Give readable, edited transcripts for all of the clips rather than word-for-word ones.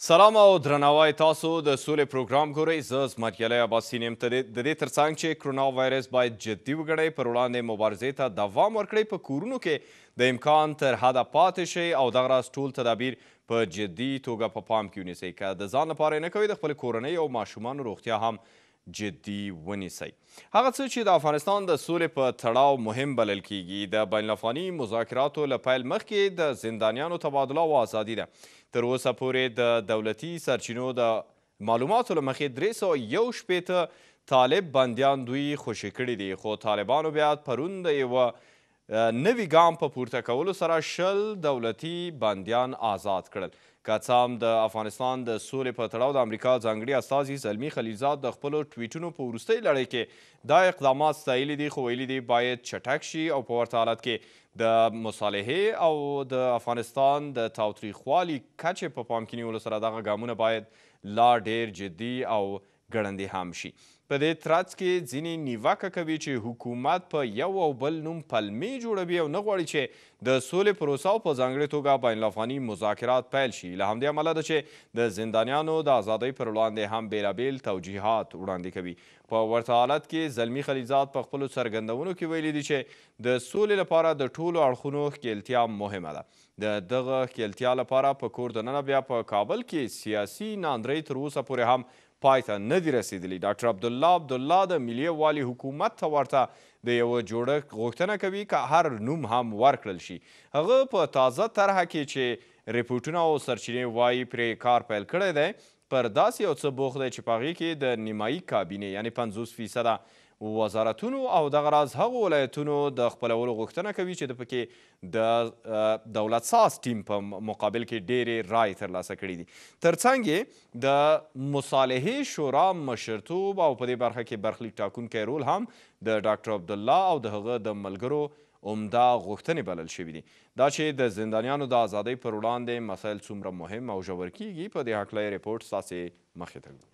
سلام او درناوی تاسو د سولې پروګرام ګورئ. زه زمریالی عباسین یم. د دې ترڅنګ چې کرونا وایرس باید جدي وګڼئ، پر وړاندې مبارزې ته دوام ورکړئ، په کورونو کې د امکان تر حده پاتې شئ او دغه راز ټول تدابیر په جدي توګه په پام کې ونیسئ. که د ځان لپاره یې نه کوئ، د خپلې کورنۍ او ماشومانو روغتیا هم جدي ونیسئ. هغه څه چې د افغانستان د سولې په تړاو مهم بلل کیږي د بین الافغاني مذاکراتو له پیل مخکې د زندانیانو تبادله او ازادي ده. تر اوسه پورې د دولتي سرچینو د معلوماتو له مخې 361 طالب بندیان دوی خوشې کړي دي، خو طالبانو بیا پرون د یوه نوي ګام په پورته کولو سره 20 دولتي بندیان آزاد کړل. که څه هم د افغانستان د سولې په تړاو د امریکا ځانګړي استازي زلمي خلیلزاد د خپلو ټویټونو په وروستۍ لړۍ کې دا اقدامات ستایلي دي، خو ویلي دي باید چټک شي او په ورته حالت کې د مصالحې او د افغانستان د تاوتریخوالي کچې په پام کې نیولو سره دغه ګامونه باید لا ډیر جدي او ګړندي هم شي. په دې ترڅ کې ځینې نیوکه کوي چې حکومت په یو او بل نوم پلمې جوړوي او نه غواړي چې د سولې پروسه او په ځانګړې توګه بین الافغاني مذاکرات پیل شي. له همدې امله ده چې د زندانیانو د ازادۍ پر وړاندې هم بېلابېل توجیهات وړاندې کوي. په ورته حالت کې زلمي خلیلزاد په خپلو څرګندونو کې ویلي دي چې د سولې لپاره د ټولو اړخونو ښکیلتیا مهمه ده. د دغه ښکیلتیا لپاره په کور دننه بیا په کابل کې سیاسي ناندرۍ تر اوسه پورې هم پای ته نه دي رسېدلي. ډاکټر عبدالله د ملي یووالي حکومت ته ورته د یوه جوړښت غوښتنه کوي که هر نوم هم ورکړل شي. هغه په تازه طرحه کې چې ریپورټونه او سرچینې وایي پرې کار پیل کړی دی، پر داسې یو څه بوخت دی چې په هغې کې د نیمایي کابینې یعنې 50% وزارتونو او دغه راز هغو ولایتونو د خپلولو غوښتنه کوي چې د پکې د دولت ساز ټیم په مقابل کې ډېرې رایې ترلاسه کړي دي. ترڅنګ یې د مصالحې شورا مشرتوب او په دې برخه کې برخلیک ټاکونکی رول هم د ډاکټر عبدالله او د هغه د ملګرو عمده غوښتنې بلل شوي دي. دا چې د زندانیانو د ازادۍ پر وړاندې مسایل څومره مهم او ژور کیږي، په دې هکله یې ریپورټ ستاسې مخې ته ږدو.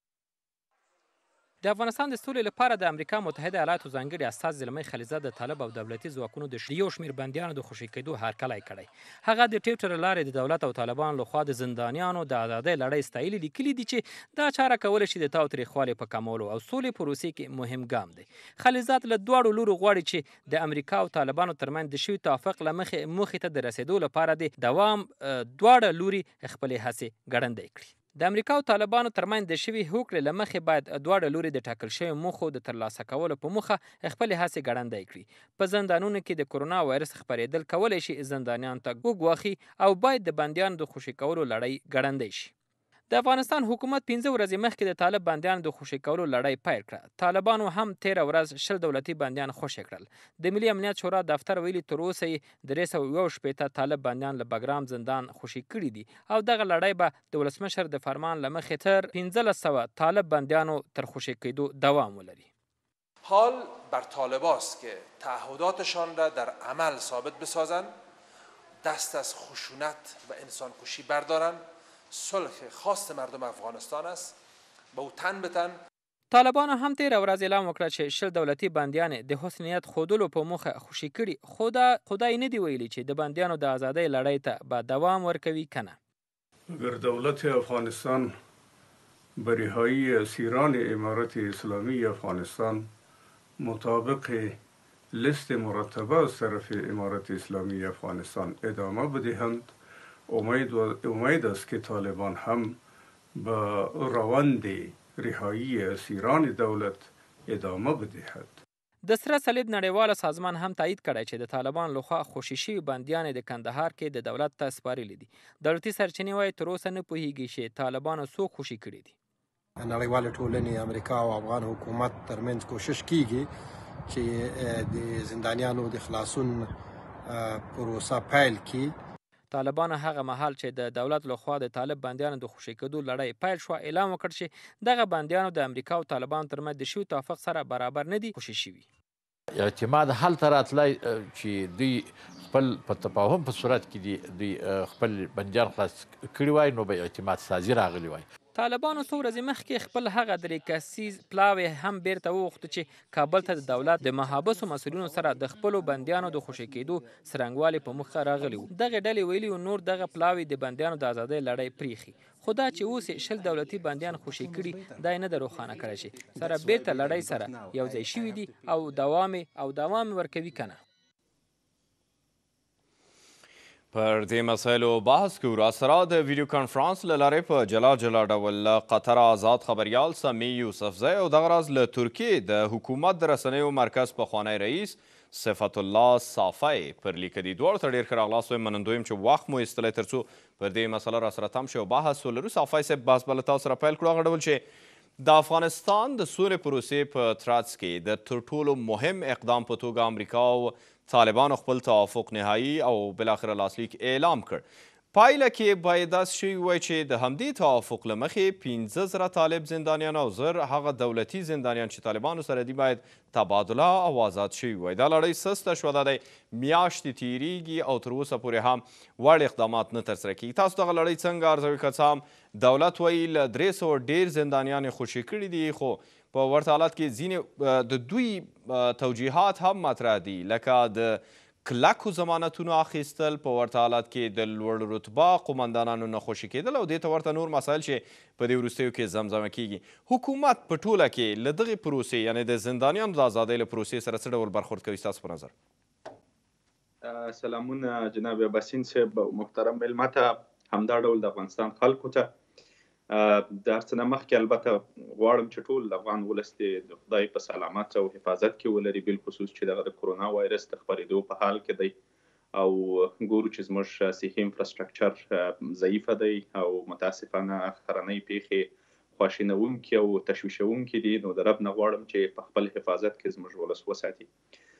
د افغانستان د سولې لپاره د امریکا متحده ایالاتو ځانګړي استازي زلمی خلیلزاد د طالب او دولتي ځواکونو د یو شمېر بندیانو د خوشي کېدو هرکلی کړی. هغه د ټویټر له لارې د دولت او طالبانو لخوا د زندانیانو د ازادۍ لړۍ ستایلي لیکلي دي چې دا چاره کولی شي د تاوتریخوالي په کمولو او سولې پروسې کې مهم ګام دی. خلیلزاد له دواړو لورو غواړي چې د امریکا او طالبانو ترمنځ د شوي توافق له مخې موخې ته د رسېدو لپاره د دوام دواړه لوري خپلې هڅې ګړندۍ کړي. د امریکا او طالبانو ترمنځ د شوي هوکړې له مخې باید دواړه لوري د ټاکل شویو موخو د ترلاسه کولو په موخه خپلې هڅې ګړندۍ کړي. په زندانونو کې د کرونا وایرس خپرېدل کولی شي زندانیانو ته ګواښي او باید د بندیانو د خوشي کولو لړۍ ګړندۍ شي. د افغانستان حکومت 15 ورځې مخکې د طالب بندیانو د خوشي کولو لړۍ پیل کړه. طالبانو هم 13 ورځ 20 دولتي بندیان خوشي کړل. د ملي امنیت شورا دفتر ویلي تر اوسه یې 361 طالب بندیان له بګرام زندان خوشي کړي دي او دغه لړۍ به د ولسمشر د فرمان له مخې تر 1500 طالب بندیانو تر خوشي کېدو دوام ولري. حال بر طالباست که تعهداتشان را در عمل ثابت بسازند، دست از خشونت و انسانکشی بردارند. صلح خواست مردم افغانستان است، با او تن به تن. طالبانو هم 13 ورځ اعلان وکړه چې 20 دولتي بندیان د حسن نیت ښودلو په موخه خوشي کړي، خو دا خدای نه دی ویلي چې د بندیانو د ازادۍ لړۍ ته به دوام ورکوي که نه. اگر دولت افغانستان به رهایی اسیران امارت اسلامی افغانستان مطابق لیست مرتبه از طرف امارت اسلامی افغانستان ادامه بدهند، امید است که طالبان هم به روند رهایی اسیران دولت ادامه بدهد. د سره صلیب نړیواله سازمان هم تایید کړی چې د طالبان لخوا خوشي شوي بندیان د کندهار کې د دولت ته سپارلي دي. دولتي سرچینې وایي تر اوسه نه پوهیږي چې طالبانو څوک خوشي کړي دي. نړیوالې ټولنې امریکا او افغان حکومت ترمنځ کوشش کیږي چې د زندانیانو د خلاصون پروسه پیل کړي. طالبانو هغه مهال چې د دولت لخوا د طالب بندیانو د خوشي کېدو لړۍ پیل شوه اعلان وکړ چې دغه بندیانو د امریکا او طالبانو ترمنځ د شوي توافق سره برابر نه دي خوشي شوي. اعتماد هلته راتلی چې دوی خپل په تفاهم په صورت کې دوی خپل بندیان خلاص کړي وای نو به اعتماد سازي راغلی وای. طالبانو څو ورځې مخکې خپل هغه 3 کسیز پلاوی هم بیرته وغوښته چې کابل ته د دولت د محابسو مسؤلینو سره د خپلو بندیانو د خوشې کېدو څرنګوالي په مخه راغلي وو. دغه ډلې ویلي وو نور دغه پلاوی د بندیانو د ازادۍ لړۍ پریښي، خو دا چې اوس یې 20 دولتي بندیان خوشې کړي دا یې نه ده روښانه کړی چې سره بیرته لړۍ سره یو ځای شوي دي او دوام ورکوي که نه. پر دې مسایلو بحث کوو. راسره د ویډیو کانفرانس له لارې په جلا ډول له قطر آزاد خبریال سمی یوسفزی او دغه راز له ترکیې د حکومت د رسنیو مرکز پخوانی رئیس صفت الله صافی پر لیکه دي. دواړو ته ډېر ښه راغلاست وایم. منندوی یم چې وخت مو ایستلی تر څو پر دې مسله راسره تم شي او بحث ولرو. صافی صاحب بحث به له تاسو سره پیل کړو. هغه ډول چې د افغانستان د سولې پروسې په ترڅ کې د تر ټولو مهم اقدام په توګه امریکا او طالبانو خپل توافق نهایی او بالاخره لاسلیک اعلام کړ. پایله کې باید داسې شوي وای چې د همدې توافق له مخې 15,000 طالب زندانیان او 1000 هغه دولتي زندانیان چې طالبانو سره دي باید تبادله او آزاد شوي وای. دا لړۍ سسته شوه. دا دی میاشتې تیریږي او تر اوسه پورې هم وړ اقدامات نه ترسره کیږي. تاسو دغه لړۍ څنګه ارزوئ؟ که څه هم دولت وایي له 300 ډېر زندانیان یې خوشې کړي دي، خو په ورته حالت کې ځینې د دوی توجیهات هم مطرح دي لکه د کلکو ضمانتونو اخیستل، په ورته حالت کې د لوړ رتبه قومندانانو نه خوشي کېدل او دې ته ورته نور مسایل چې په دې وروستیو کې زمزمه کیږي. حکومت په ټوله کې له دغې پروسې یعنې د زندانیانو د ازادۍ له پروسې سره څه ډول برخورد کوي ستاسو په نظر؟ سلامونه جناب باسین صاحب، محترم مېلمه ته، همدا ډول د افغانستان خلکو ته. د هر څه نه مخکې البته غواړم چې ټول افغان ولس د خدای په سلامت او حفاظت کې ولري، بالخصوص چې دغه د کرونا وایرس د خپرېدو په حال کې دی او ګورو چې زموږ صحي انفراسټرکچر ضعیفه دی او متاسفانه اخرنۍ پیښې خواشینونکي او تشویشونکي دي. نو د رب نه غواړم چې په خپل حفاظت کې زموږ ولس وساتي.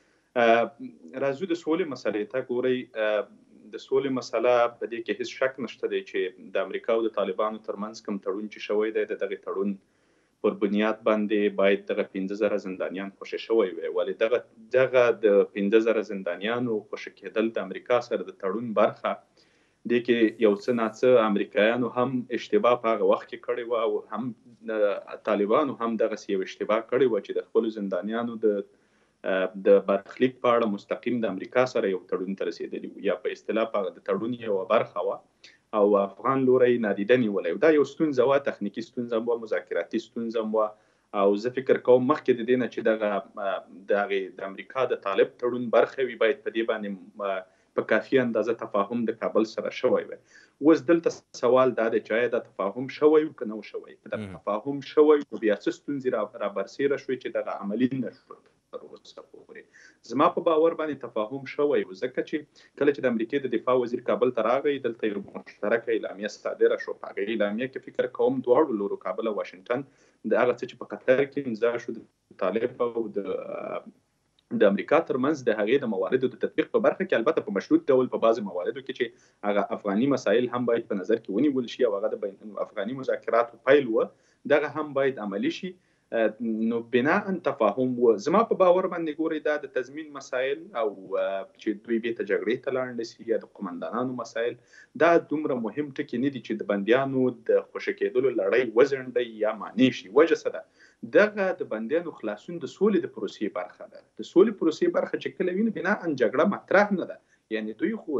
راځو د سولې مسلې ته. ګورئ، د سولې مسله په دې کې هیڅ شک نشته دی چې د امریکا او د طالبانو ترمنځ کوم تړون چې شوی دی د دغه تړون پر بنیاد باندې باید دغه 15,000 زندانیان خوشې شوی وي. ولې دغه د 15,000 زندانیانو خوشې کېدل د امریکا سره د تړون برخه دې کې یو څه ناڅه امریکایانو هم اشتباه په هغه وخت کې کړې وه او هم طالبانو هم دغسې یو اشتباه کړې وه چې د خپلو زندانیانو د برخلیک په اړه مستقیم د امریکا سره یو تړون ته رسېدلي وو، یا په اصطلاح د تړون یوه برخه وه او افغان لوری نادیده نیولی. دا یو ستونزه وه، تخنیکي ستونزه هم وه، مذاکراتي ستونزه هم وه او زه فکر کوم مخکې د دې نه چې د امریکا د طالب تړون برخه وي باید په دې باندې په کافي اندازه تفاهم د کابل سره شوی وي. اوس دلته سوال دا دی چې آیا دا تفاهم شوی و که نه و شوی؟ که دا تفاهم شوی نو بیا څه ستونزې را برسېره شوې چې دغه عملي نه شول تر اوسه پورې. زما په باور باندې تفاهم شوی و، ځکه چې کله چې د امریکې د دفاع وزیر کابل ته راغی دلته یو مشترکه اعلامیه صادره شو. په هغې اعلامیه کې فکر کوم دواړو لورو کابل او واشنګټن د هغه څه چې په قطر کې امضا شو د طالب او د امریکا ترمنځ د هغې د مواردو د تطبیق په برخه کې، البته په مشروط ډول په بعضو مواردو کې چې هغه افغاني مسایل هم باید په نظر کې ونیول شي او هغه د افغاني مذاکراتو پیل و دغه هم باید عملي شي. نو بنا تفاهم و. زما په باور باندې ګورئ دا د تضمین مسایل او چې دوی بیرته جګړې ته لاړ نشي یا د قومندانانو مسایل دا دومره مهم ټکي نه دي چې د بندیانو د خوشې کېدلو لړۍ وځنډي یا معنی شي. وجه څه ده؟ دغه د بندیانو خلاصون د سولې د پروسې برخه ده. د سولې پروسې برخه چې کله ویني بنا جګړه مطرح نه ده. یعنی دوی خو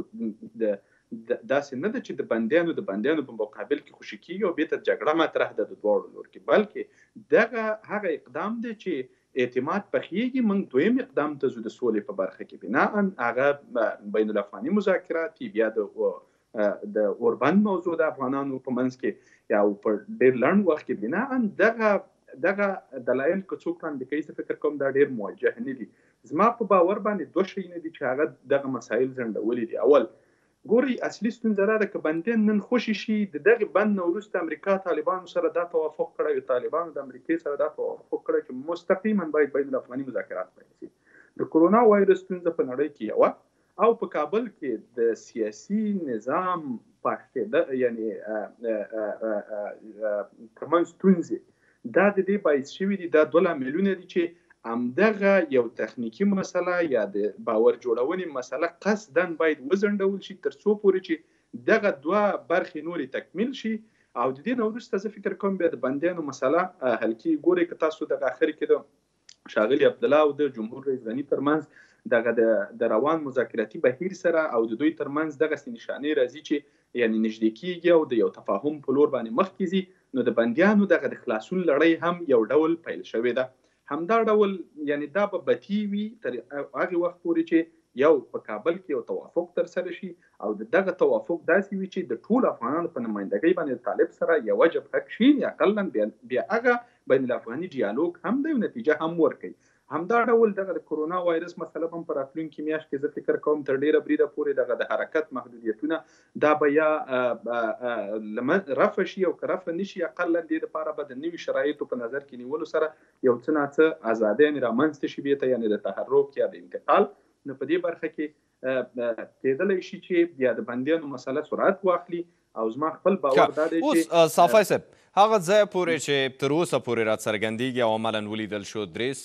داسې نه ده چې د بندیانو په مقابل کې خوشي کیږي او بیرته جګړه مطرح ده د دواړو لور کې، بلکې دغه هغه اقدام دی چې اعتماد پخېږي. موږ دویم اقدام ته ځو د سولې په برخه کې، بنا هغه بین الافغاني مذاکرات بیا د اوربند موضوع د افغانانو په منځ کې یا په ډېر لنډ وخت کې بنا دغه دلایل که څوک وړاندې کوي زه فکر کوم دا ډېر موجه نه دي. زما په باور باندې دوه شیونه دي چې هغه دغه مسایل ځنډولي دي. اول ګورئ، اصلي ستونزه دا ده که بندیان نن خوشي شي د دغې بند نه وروسته امریکا طالبانو سره دا توافق کړی، طالبانو د امریکې سره دا توافق کړی چې مستقیما باید بین الافغاني مذاکرات پیل شي. د کرونا وایرس ستونزه په نړۍ کې یوه او په کابل کې د سیاسي نظام پاشتېده یعنی ترمنځ ستونزې دا د دې باعث شوي دي. دا دوه لاملونه دي چې همدغه یو تخنیکی مسله یا د باور جوړونې مسله قصدن باید وځنډول شي تر څو پورې چې دغه دوه برخې نورې تکمیل شي او د دې نه وروسته زه فکر کوم بیا د بندیانو مسله حل کیږي. ګورئ که تاسو دغه اخر کې د ښاغلي عبدالله او د جمهور رئیس غني ترمنځ دغه د روان مذاکراتي بهیر سره او د دوی ترمنځ دغسې نشانې راځي چې یعنې نږدې کیږي او د یو تفاهم په لور باندې مخکې ځي، نو د بندیانو دغه د خلاصون لړۍ هم یو ډول پیل شوې ده. همدا ډول یعنې دا به بتي وي تر هغې وخت پورې چې یو په کابل کې یو توافق ترسره شي او دغه توافق داسې وي چې د ټولو افغانانو په نمایندګۍ باندې طالب سره یوه جبهه کښېني، اقلا بیا هغه بین الافغاني ډیالوګ هم دی او نتیجه هم ورکوي. همدا ډول دغه د کرونا وایرس مسله هم په راتلونکي میاشت کې زه فکر کوم تر ډیره بریده پورې دغه د حرکت محدودیتونه دا به یا رفع شي او که رفع نشي اقلا دې دپاره به د نوي شرایطو په نظر کې نیولو سره یو څه ناڅه ازادیانې رامنځته شي بېرته یعنې د تحرک یا د انتقال. نو په دې برخه کې کېدلی شي چې بیا د بندیانو مسله سرعت واخلي او زما خپل باور دا دی چې اوس صافی صاحب هغه ځای پورې چې تر اوسه پورې راڅرګندېږي او عملا ولیدل شو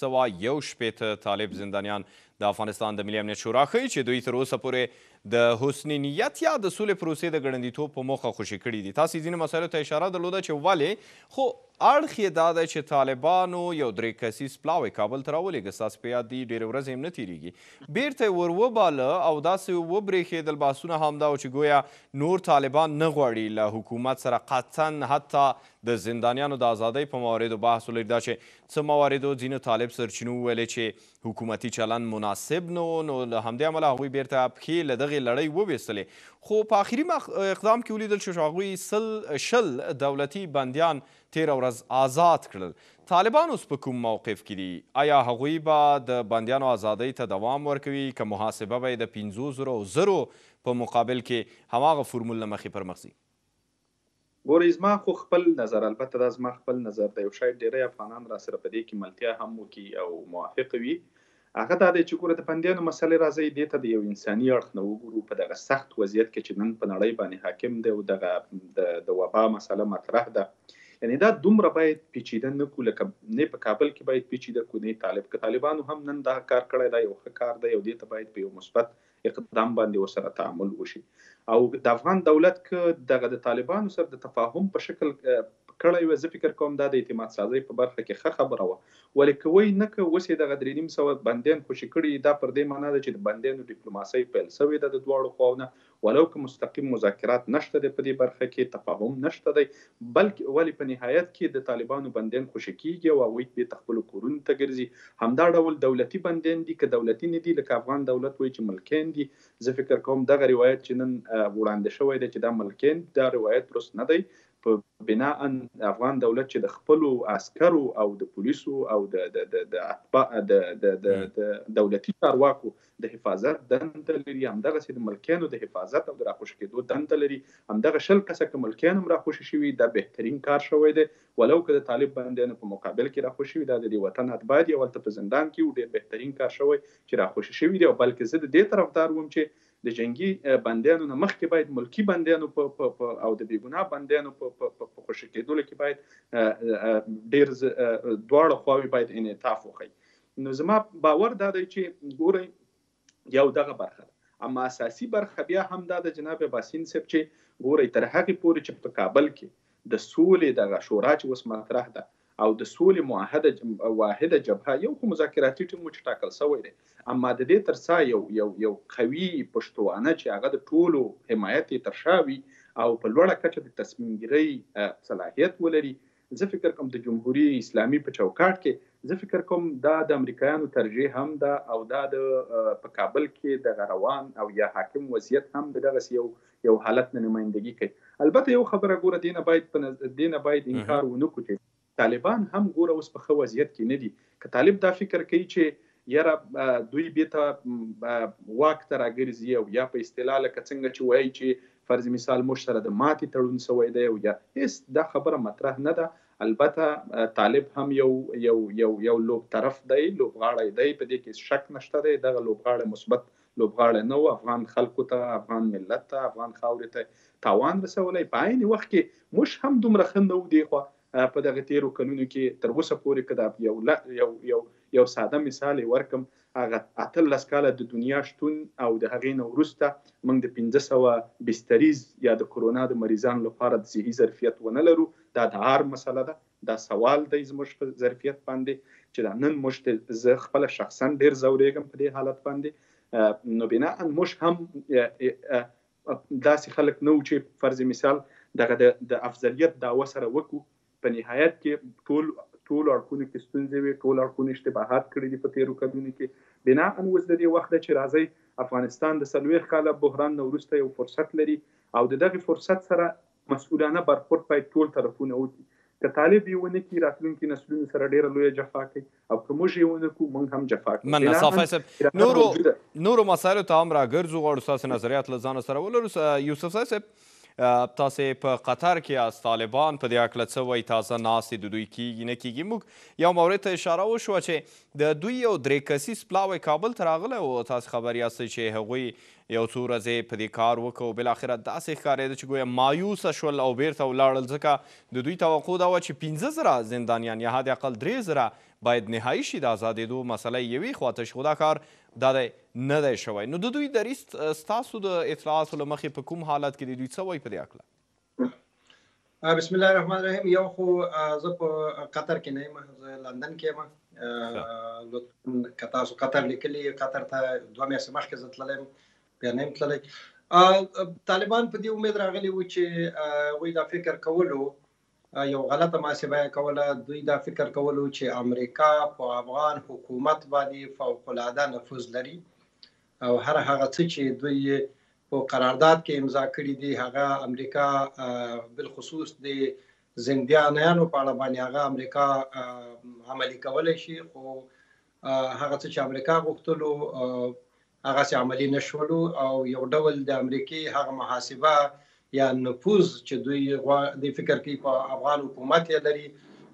361 طالب زندانیان د افغانستان د ملي امنیت شورا ښیي چې دوی تر اوسه پورې د حسني نیت یا د سولې پروسې د ګړندیتوب په موخه خوشي کړي دي. تاسې ځینې مسایلو ته اشاره درلوده چې ولې، خو اړخ یې دا دی چې طالبانو یو 3 کسیز پلاوی کابل ته راولېږه، ستاسو په یاد دي ډېرې ورځې هم نه تېرېږي، بیرته یې ور وباله او داسې وبرېښېدل بحثونه همدا و چې ګویا نور طالبان نه غواړي له حکومت سره قطعا حتی د زندانیانو د ازادۍ په مواردو بحث ولري. دا چې څه مواردو ځینو طالب سرچینو وویلې چې حکومتي چلند مناسب نه و، نو له همدې امله هغوی بیرته پښې له دغې لړۍ وویستلې. خو په آخري اقدام کې ولیدل شو چې هغوی 100 دولتي بندیان تېره ورځ آزاد کړل. طالبان اوس په کوم موقف کې دي؟ آیا هغوی به د بندیانو ازادۍ ته دوام ورکوي که محاسبه به یې د 500,000 په مقابل کې هماغه فورمول نه مخې پر مخ ځي؟ ګورئ زما خو خپل نظر، البته دا زما خپل نظر دی، او شاید ډېری افغانان را سره په دې کې ملتیا هم وکړي او موافق وي، هغه دا دی چې ګوره د بندیانو مسلې راځي دې ته د یو انساني اړخ نه وګورو. په دغه سخت وضعیت کې چې نن په نړۍ باندې حاکم دی او دغه د وبا مسله مطرح ده، یعنې دا دومره باید پیچیده نه کړو لکه نه په کابل کې باید پیچیده کړو نه طالب. که طالبانو هم نن دا کار کړی دا یو ښه کار دی او دې ته باید په یو مثبت اقدام باندې ورسره تعامل وشي. او د افغان دولت که دغه د طالبانو سره د تفاهم په شکل کړی وی، زه فکر کوم دا د اعتماد سازۍ په برخه کې ښه خبره وه، ولې که وایي نه که اوس یې دغه 3,500 بندیان خوشي کړي، دا پر دې معنا ده چې د بندیانو ډیپلوماسۍ پیل سوې ده د دواړو خواونه، ولو که مستقیم مذاکرات نشته دی په دې برخه کې، تفاهم نشته دی، بلکې ولې په نهایت کې د طالبانو بندیان خوشي کېږي او هغوی بېرته خپلو کورونو ته ګرځي. همدا ډول دولتي بندیان دي که دولتي نه دي لکه افغان دولت وایي چې ملکین دي، زه فکر کوم دغه روایت چې نن وړاندې شوی دی چې دا ملکین، دا روایت درست نه دی. په بنا افغان دولت چې د خپلو عسکرو او د پولیسو او د دولتي چارواکو د حفاظت دنده لري، همدغسې د ملکیانو د حفاظت او د راخوشي کېدو دنده لري. همدغه 100 کسه که ملکیان هم راخوشي شوي دا بهترین کار شوی دی، ولو که د طالب بندیانو په مقابل کې راخوشي وي، دا د دې وطن اتباع دي او هلته په زندان کې و، ډېر بهترین کار شوی چې راخوشي شوي دي. او بلکې زه د دې طرفدار وم چې د جنگي بندیانو نه مخکې باید ملکی بندیانو او د بېګناه بندیانو په خوشي کېدلو کې باید ډېر دواړه خواوې باید انعطاف وښیي. نو زما باور دا دی چې ګورئ یو دغه برخه ده، اما اساسي برخه بیا هم دا د جناب باسین صاحب چې ګورئ تر هغې پورې چې په کابل کې د سولې دغه شورا چې اوس مطرح ده او د سولې واحده جبهه، یو خو مذاکراتي ټیم چې ټاکل شوی دی، اما د دې تر څا یو قوي پښتوانه چې هغه د ټولو حمایت یې تر شا وي او په لوړه کچه د تصمیم ګیرۍ صلاحیت ولري. زه فکر کوم د جمهوریت اسلامي په چوکاټ کې زه فکر کوم دا د امریکایانو ترجیح هم ده او دا د په کابل کې د روان او یا حاکم وضعیت هم دغسې یو حالت نه نمایندګي کوي. البته یو خبره ګوره دینه باید انکار ونه کړو چې طالبان هم ګوره اوس په ښه وضعیت کې نه دي. که طالب دا فکر کوي چې یاره دوی بیرته واک ته راګرځي او یا په اصطلاح لکه څنګه چې وایي چې فرض مثال موږ سره د ماتې تړون شوی دی او یا هېڅ دا خبره مطرح نه ده. البته طالب هم یو لوب طرف دی، لوبغاړی دی، په دې کې شک نشته دی. دغه لوبغاړی مثبت لوبغاړی نه و، افغان خلکو ته، افغان ملت ته، افغان خاورې ته تاوان رسولی. په عین وخت کې موږ هم دومره ښه نه وو دې خوا په دغه تیرو کلونو کې تر اوسه پورې که دا یو ساده مثال یې ورکم، هغه 18 کاله د دنیا شتون او د هغې نه وروسته موږ د 1500 بستریز یا د کرونا د مریضانو لپاره د صحي ظرفیت ونه لرو. دا د عار مسله ده، دا سوال دی زموږ په ظرفیت باندې چې دا نن موږ زه خپله شخصا ډېر ځورېږم په دې حالت باندې. نو بنا موږ هم داسې خلک نه وو چې فرض مثال دغه د افضلیت دعوه سره وکړو. په نهایت کې ټول اړخونو کې ستونزې وي، ټول اړخونو اشتباهات کړي دي په تېرو کلونو کې. بنا اوس د دې وخت ده چې راځئ افغانستان د 40 کاله بحران نه وروسته یو فرصت لري او د دغه فرصت سره مسؤلانه برخورد باید ټول طرفونه وکړي. که طالب یې ونه کړي راتلونکي نسلونو سره ډېره لویه جفا کوي او که موږ یې ونه کړو موږ هم جفا کوو. مننه صافی صاحب. نورو مسایلو ته هم راګرځو، غواړو ستاسې نظریات له ځانه سره ولرو. یوسف صاحب تاسې په قطر کې یاست، طالبان په دې هکله څه وایي؟ تازه ناستې د دوی کېږي نه کېږي. موږ یو مورد ته اشاره وشوه چې د دوی یو 3 کسیز پلاوی کابل ته راغلی و. تاسې خبر یاستئ چې هغوی یو څو ورځې په دې کار وکړ، بالاخره داسې ښکارېده چې ګویا مایوسه شول او بیرته ولاړل، ځکه د دوی توقع دا وه چې 15,000 زندانیان یا حد اقل 3,000 باید نهایي شي د ازادېدو مسله یوې خواته شي، خو دا کار دا دی نه دی شوی. نو د دوی دریځ ستاسو د اطلاعاتو له مخې په کوم حالت کې د دوی څه وایي په دې هکله؟ بسم الله الرحمن الرحیم. یو خو زه په قطر کې نه یم، زه لندن کې یم. که تاسو قطر لیکلي، قطر ته 2 میاشتې مخکې زه تللی یم، بیا نه یم تللی. طالبان په دې امید راغلي وو چې هغوی دا فکر کولو، یو غلطه محاسبه یې کوله، دوی دا فکر کولو چې امریکا په افغان حکومت باندې فوق العاده نفوذ لري او هر هغه څه چې دوی په قرارداد کې امضا کړي دي هغه امریکا بالخصوص د زندانیانو په اړه باندې هغه امریکا عملي کولی شي. خو هغه څه چې امریکا غوښتلو هغه څه عملي نشولو او یو ډول د امریکې هغه محاسبه یا نفوذ چې دوی د فکر کوي په افغان حکومت یې لري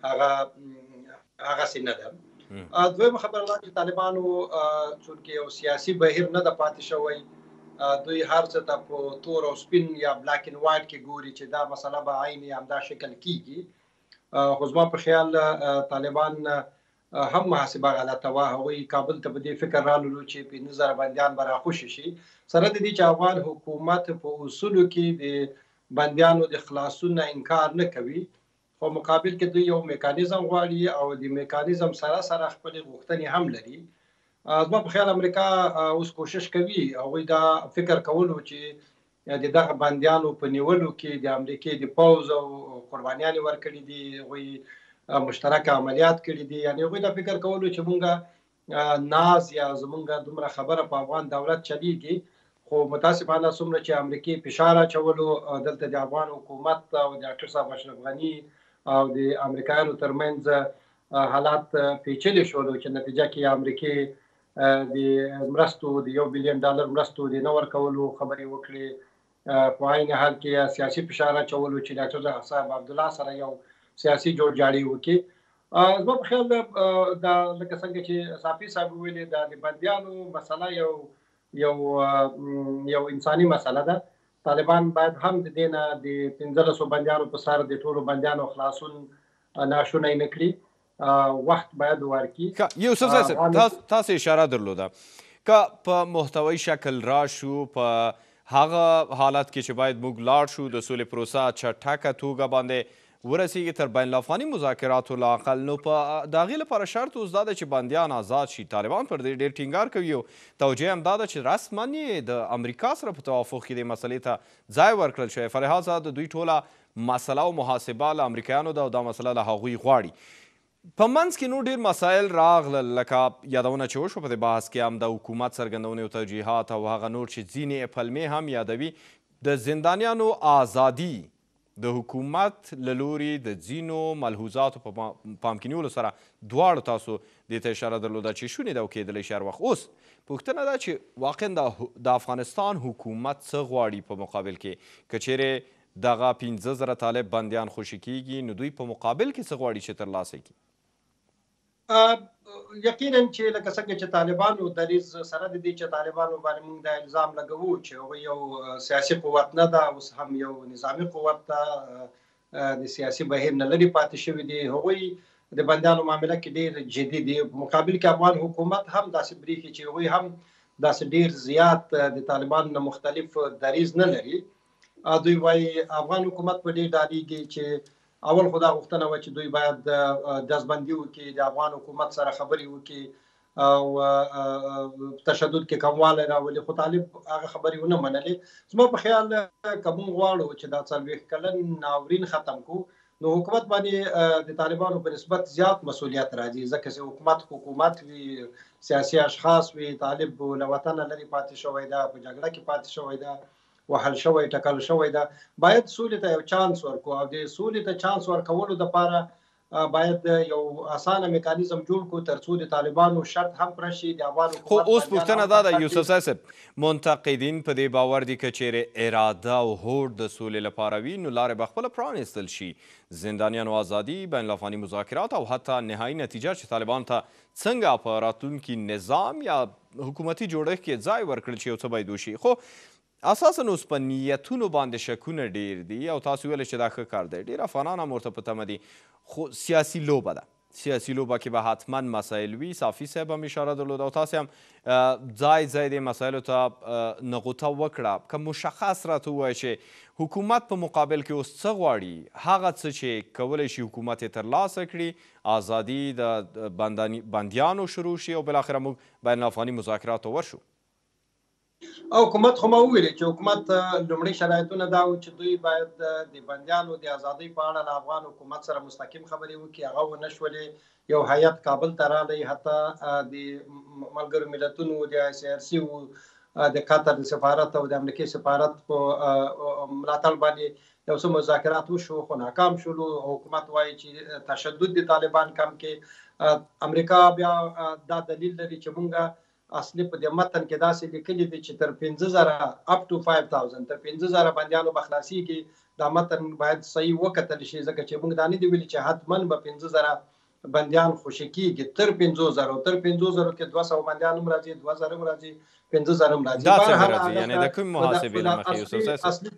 هغه څه نه ده. دویمه خبره دا چې طالبانو چونکې یو سیاسي بهیر نه ده پاتې شوی، دوی هر څه ته په تور او سپین یا بلاک اینډ وایټ کې ګوري چې دا مسله به عین همدا شکل کیږي. خو زما په خیال طالبان هم محاسبه غلطه وه. هغوی کابل ته په دې فکر راللو چې 15,000 بندیان به راخوشي شي، سره د دې چې افغان حکومت په اصولو کې د بندیانو د خلاصون نه انکار نه کوي، خو مقابل کې دوی یو میکانیزم غواړي او د میکانیزم سره سره خپلې غوښتنې هم لري. زما په خیال امریکا اوس کوشش کوي، هغوی دا فکر کولو چې د دغه بندیانو په نیولو کې د امریکې د پوځ او قربانیانې ورکړي دي، هغوی مشترک عملیات کړي دي. یعنې هغوی دا فکر کولو چې مونږ ناز یا زمونږ دومره خبره په افغان دولت چلیږي. خو متاسفانه څومره چې امریکې فشار اچولو دلته د افغان حکومت او د ډاکټر صاحب اشرف غني او د امریکایانو ترمنځ حالات پیچلي شول چې نتیجه کې امریکې د مرستو د $1 بلین مرستو د نه ورکولو خبرې وکړې. په عین حال کې سیاسي فشار اچولو چې ډاکټر صاحب عبدالله سره یو سیاسي جوړجاړی وکړي. زما په خیال دا لکه څنګه چې صافي صاحب ویلي دا د بندیانو مسله یو انساني مسله ده. طالبان باید هم د دې نه د 1500 بندیانو په سر د ټولو بندیانو خلاصون ناشونی نه کړي، وخت باید ورکړي. یوسف صاحب تاسو اشاره درلوده که په محتوي شکل راشو په هغه حالت کې چې باید موږ لاړ شو د سولې پروسه چټکه توګه باندې ورسیږي تر بین الافغاني مذاکراتو لا اقل، نو په د هغې لپاره شرط اوس دا ده چې بندیان آزاد شي. طالبان پر دې ډېر ټینګار کوي او توجیه هم دا ده چې رسما یې د امریکا سره په توافق کې دې مسلې ته ځای ورکړل شوی، فلهذا د دوی ټوله مسله او محاسبه له امریکایانو ده او دا مسله له هغوی غواړي. په منځ کې نور ډېر مسایل راغلل، لکه یادونه چې وشوه په دې بحث کې هم د حکومت څرګندونې او توجیهات او هغه نور چې ځینې پلمې هم یادوي. د زندانیانو آزادي د حکومت له لوري د ځینو ملحوظاتو په پام کې نیولو سره دواړو تاسو دې ته اشاره درلوده چې شونې ده وکېدلی شي هر وخت. اوس پوښتنه ده چې واقعا د افغانستان حکومت څه غواړي په مقابل کې؟ که چیرې دغه 15,000 طالب بندیان خوشي کېږي نو دوی په مقابل کې څه غواړي چې ترلاسه کړي؟ یقینا چې لکه څنګه چې طالبانو دریځ سره د دې چې طالبانو باندې موږ دا الزام لګوو چې هغوی یو سیاسي قوت نه ده، اوس هم یو نظامي قوت ده، د سیاسي بهیر نه لرې پاتې شوي دي. هغوی د بندیانو معامله کې ډېر جدي دي. په مقابل کې افغان حکومت هم داسې بریښي چې هغوی هم داسې ډېر زیات د طالبانو نه مختلف دریځ نه لري. دوی وایي افغان حکومت په دې ډاډېږي چې اول خو دا غوښتنه وه چې دوی باید ډزبندي وکړي، د افغان حکومت سره خبرې وکړي او تشدد کې کموالی راولي، خو طالب هغه خبرې ونه منلې. زما په خیال که موږ غواړو چې دا 40 کلن ناورین ختم کړو، نو حکومت باندې د طالبانو په نسبت زیات مسؤلیت راځي، ځکه چې حکومت وي، سیاسي اشخاص وي، طالب له وطنه لرې پاتې شوی ده، په جګړه کې پاتې شوی ده، وهل شوی، ټکل شوی ده. باید سولې ته یو چانس ورکړو او د سولې ته چانس ورکولو دپاره باید یو اسانه میکانیزم جوړ کړو تر څو د طالبانو شرط هم پوره شي. د افغان خو اوس پوښتنه دا ده یوسف صاحب، منتقدین په دې باور دي که چیرې اراده او هوډ د سولې لپاره وي نو لارې به خپله پرانیستل شي. زندانیانو ازادي، بین الافغاني مذاکرات او حتی نهایي نتیجه چې طالبانو ته څنګه په راتلونکي نظام یا حکومتي جوړښت کې ځای ورکړل شي او څه باید وشي. خو اساسا اوس په نیتونو باندې شکونه ډیر دي او تاسو ویل چې دا ښه کار دی، ډېر افغانان هم ورته په تمه دي، خو سیاسي لوبه ده. سیاسي لوبه کې به حتما مسایل وي. صافي صاحب هم اشاره درلوده او تاسې هم ځای دې مسایلو ته نغوته وکړه. که مشخص راته ووایي چې حکومت په مقابل کې اوس څه غواړي، هغه څه چې کولی شي حکومت یې ترلاسه کړي، ازادي د بندیانو شروع شي او بالاخره موږ بین الافغاني مذاکراتو ورشو. او حکومت خو ما وویل چې حکومت لومړی شرایطونه دا و چې دوی باید د بندیانو د ازادۍ په اړه له افغان حکومت سره مستقیم خبرې وکړي. هغه ونه شولې. یو هیئت کابل ته راغی، حتی د ملګرو ملتونو د ICRC د قطر د سفارت او د امریکې سفارت په ملاتړ باندې یو څه مذاکرات وشو، خو ناکام شولو. حکومت وایي چې تشدد د طالبان کم کې. امریکا بیا دا دلیل لري چې مونږه اصلي په دې متن کې داسې لیکلي دي چې تر 5000 اپ ټو 5000 تر 5000 بندیانو به خلاصېږي. دا متن باید صحیح وکتل شي، ځکه چې موږ دا نه دي ویلي چې حتما به 5000 بندیان خوشې کېږي. تر 5000 کې 200 بندیان هم راځي، 2000 هم راځي، 5000 هم راځي. دا څنګه راځي؟ یعنې د کوم محاسبې له مخې یوسف صاحب؟ اصلي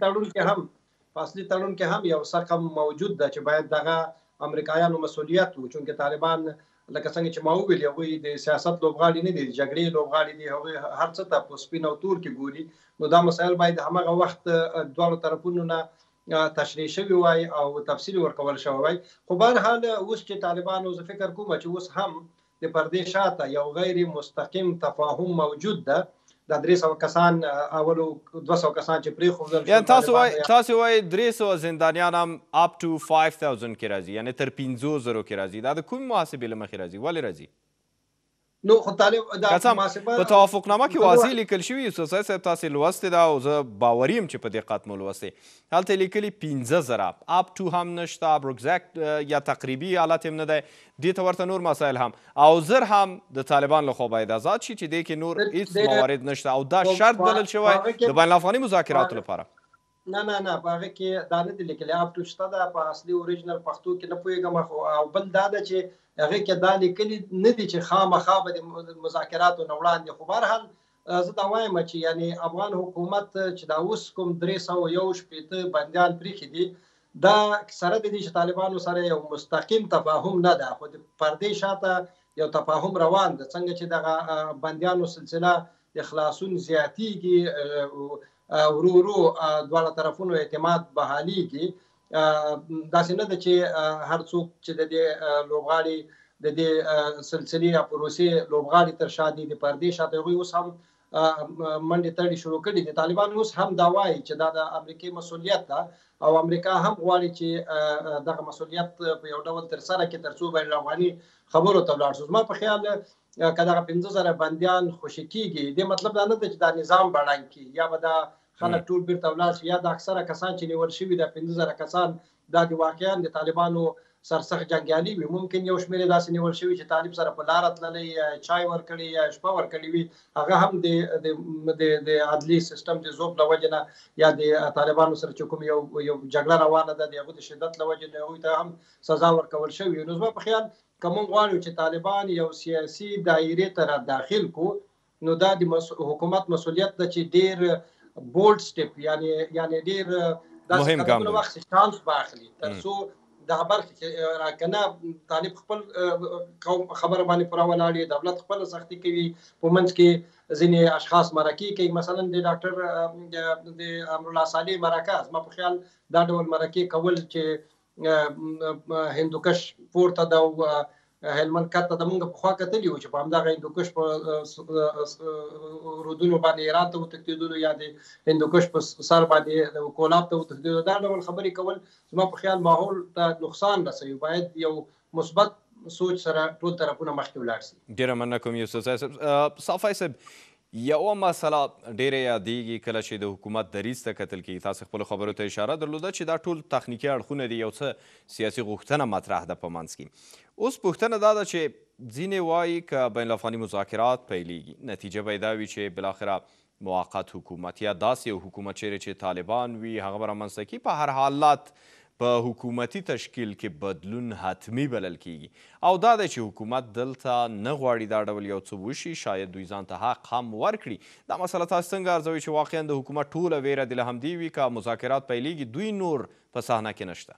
تړون کې هم یو سقم موجود ده چې باید دغه امریکایانو مسؤلیت و، چونکې طالبان لکه څنګه چې ما وویل هغوی د سیاست لوبغاړي نه دي، د جګړې لوبغاړي دي. هغوی هر څه ته په سپین او تور کې ګوري. نو دا مسایل باید همغه وخت دواړو طرفونو نه تشریح شوي وای او تفصیل ورکول شوی وای. خو بهرحال اوس چې طالبانو زه فکر کوم چې اوس هم د پردې شاته یو غیر مستقیم تفاهم موجود ده. دا 300 کسان اولو 200 کسان چې پرېښودل شول، یعنې تاسو وایي 300 زندانیان هم اپ ټو 5000 کې راځي، یعنې تر 500 کې راځي. دا د کوم محاسبې له مخې راځي؟ ولې راځي؟ نو خو طالب دا محاسبه په توافقنامه کې واضح لیکل شوي. یوسف صاحب تاسې لوستې ده او زه باوري یم چې په دقت مو لوستې. هلته یې لیکلي 15000 اپ ټو هم نشته، ابروکزیکټ یا تقریبي حالت هم نه دی، دې ته ورته نور مسایل هم، او زر هم د طالبان لخوا باید آزاد شي چې دې کې نور هیڅ موارد نشته او دا شرط بلل شوی د بین الافغاني مذاکراتو لپاره. نه په هغه کې دا نه دي لیکلي. اپ ټو شته ده په اصلي اوریجنل پښتو کې، نه پوهېږم. او بل دا ده چې هغې کې دا لیکلي نه دي چې خامخا به د مذاکراتو نه وړاندې. خو بهرحال زه دا وایم چې یعنې افغان حکومت چې دا اوس کوم 361 بندیان پرېښي دي، دا سره د دې چې طالبانو سره یو مستقیم تفاهم نه ده، خو د پردې شاته یو تفاهم روان ده. څنګه چې دغه بندیانو سلسله د خلاصون زیاتېږي، ورو دواړه طرفونو اعتماد بحالېږي. داسې نه ده چې هر څوک چې د دې لوبغاړي د دې سلسلې یا پروسې لوبغاړي تر شا دي، د پردې شاته هغوی اوس هم منډې تړې شروع کړي دي. طالبان اوس هم دا وایي چې دا د امریکې مسؤلیت ده او امریکا هم غواړي چې دغه مسؤلیت په یو ډول ترسره کړي تر څو بین الافغاني خبرو ته ولاړ شو. زما په خیال که دغه 15000 بندیان خوشې کېږي، دې مطلب دا نه ده چې دا نظام به ړنګ کړي یا به دا خلک ټول بیرته ولاړ شي، یا د اکثره کسان چې نیول شوي ده 15000 کسان دا د واقعا د طالبانو سرسخت جنګیالي وي. ممکن یو شمېر یې داسې نیول شوي چې طالب سره په لاره تللی، یا چای ورکړي یا شپه ورکړي وي. هغه هم د عدلي سیستم د ضعف له وجې نه یا د طالبانو سره چې کوم یو جګړه روانه ده د هغو د شدت له وجې نه هغوی ته هم سزا ورکول شوي. نو زما په خیال که موږ غواړو چې طالبان یو سیاسي دایرې ته را داخل کړو، نو دا د حکومت مسؤلیت ده چې ډېر بولډ سټیپ یعنی ډېر داسې قدمونه واخلي، چانس به اخلي تر څو دغه برخې کې راکنه طالب خپل قوم خبره باندې پوره ولاړ دولت خپل سختي کوي په منځ کې ځینې اشخاص مرکې کوي مثلا د ډاکټر د امرالله صالح مرکه ما په خیال دا ډول مرکې کول چې هندوکش پورته د هلمند کته د موږ په خوا کتلی و چې په همدغه هندوکش په رودونو باندې ایران ته وتښتېدلو یا د هندوکش په سر باندې کولاب ته وتښتېدلو دا ډول خبرې کول زما په خیال ماحول ته نقصان رسوي باید یو مثبت سوچ سره ټول طرفونه مخکې ولاړ شي. ډېره مننه کوم یوسف صاحب. صافی صاحب یوه مسله ډېره یادېږي کله چې د حکومت دریځ ته کتل کېږي. تاسو خپلو خبرو ته اشاره درلوده چې دا ټول تخنیکي اړخونه دي یو څه سیاسي غوښتنه مطرح ده په منځ کې. اوس پوښتنه دا ده چې ځینې وایي که بین الافغاني مذاکرات پیلیږي نتیجه به یې دا وي چې بالاخره موقت حکومت یا داسې یو حکومت چیرې چې طالبان وي هغه به رامنځته کړي په هر حالت په حکومتي تشکیل کې بدلون حتمی بلل کیږي او دا دی چې حکومت دلته نه غواړي دا ډول یو څه وشي شاید دوی ځان ته حق هم ورکړي. دا مسله تاسو څنګه ارزوئ چې واقعا د حکومت ټوله ویره دې له همدې وي که مذاکرات پیلیږي دوی نور په صحنه کې نشته؟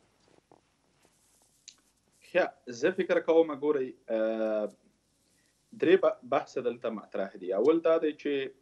زه فکر کوم ګورئ درې بحث دلته مطرح دي. اول دا دی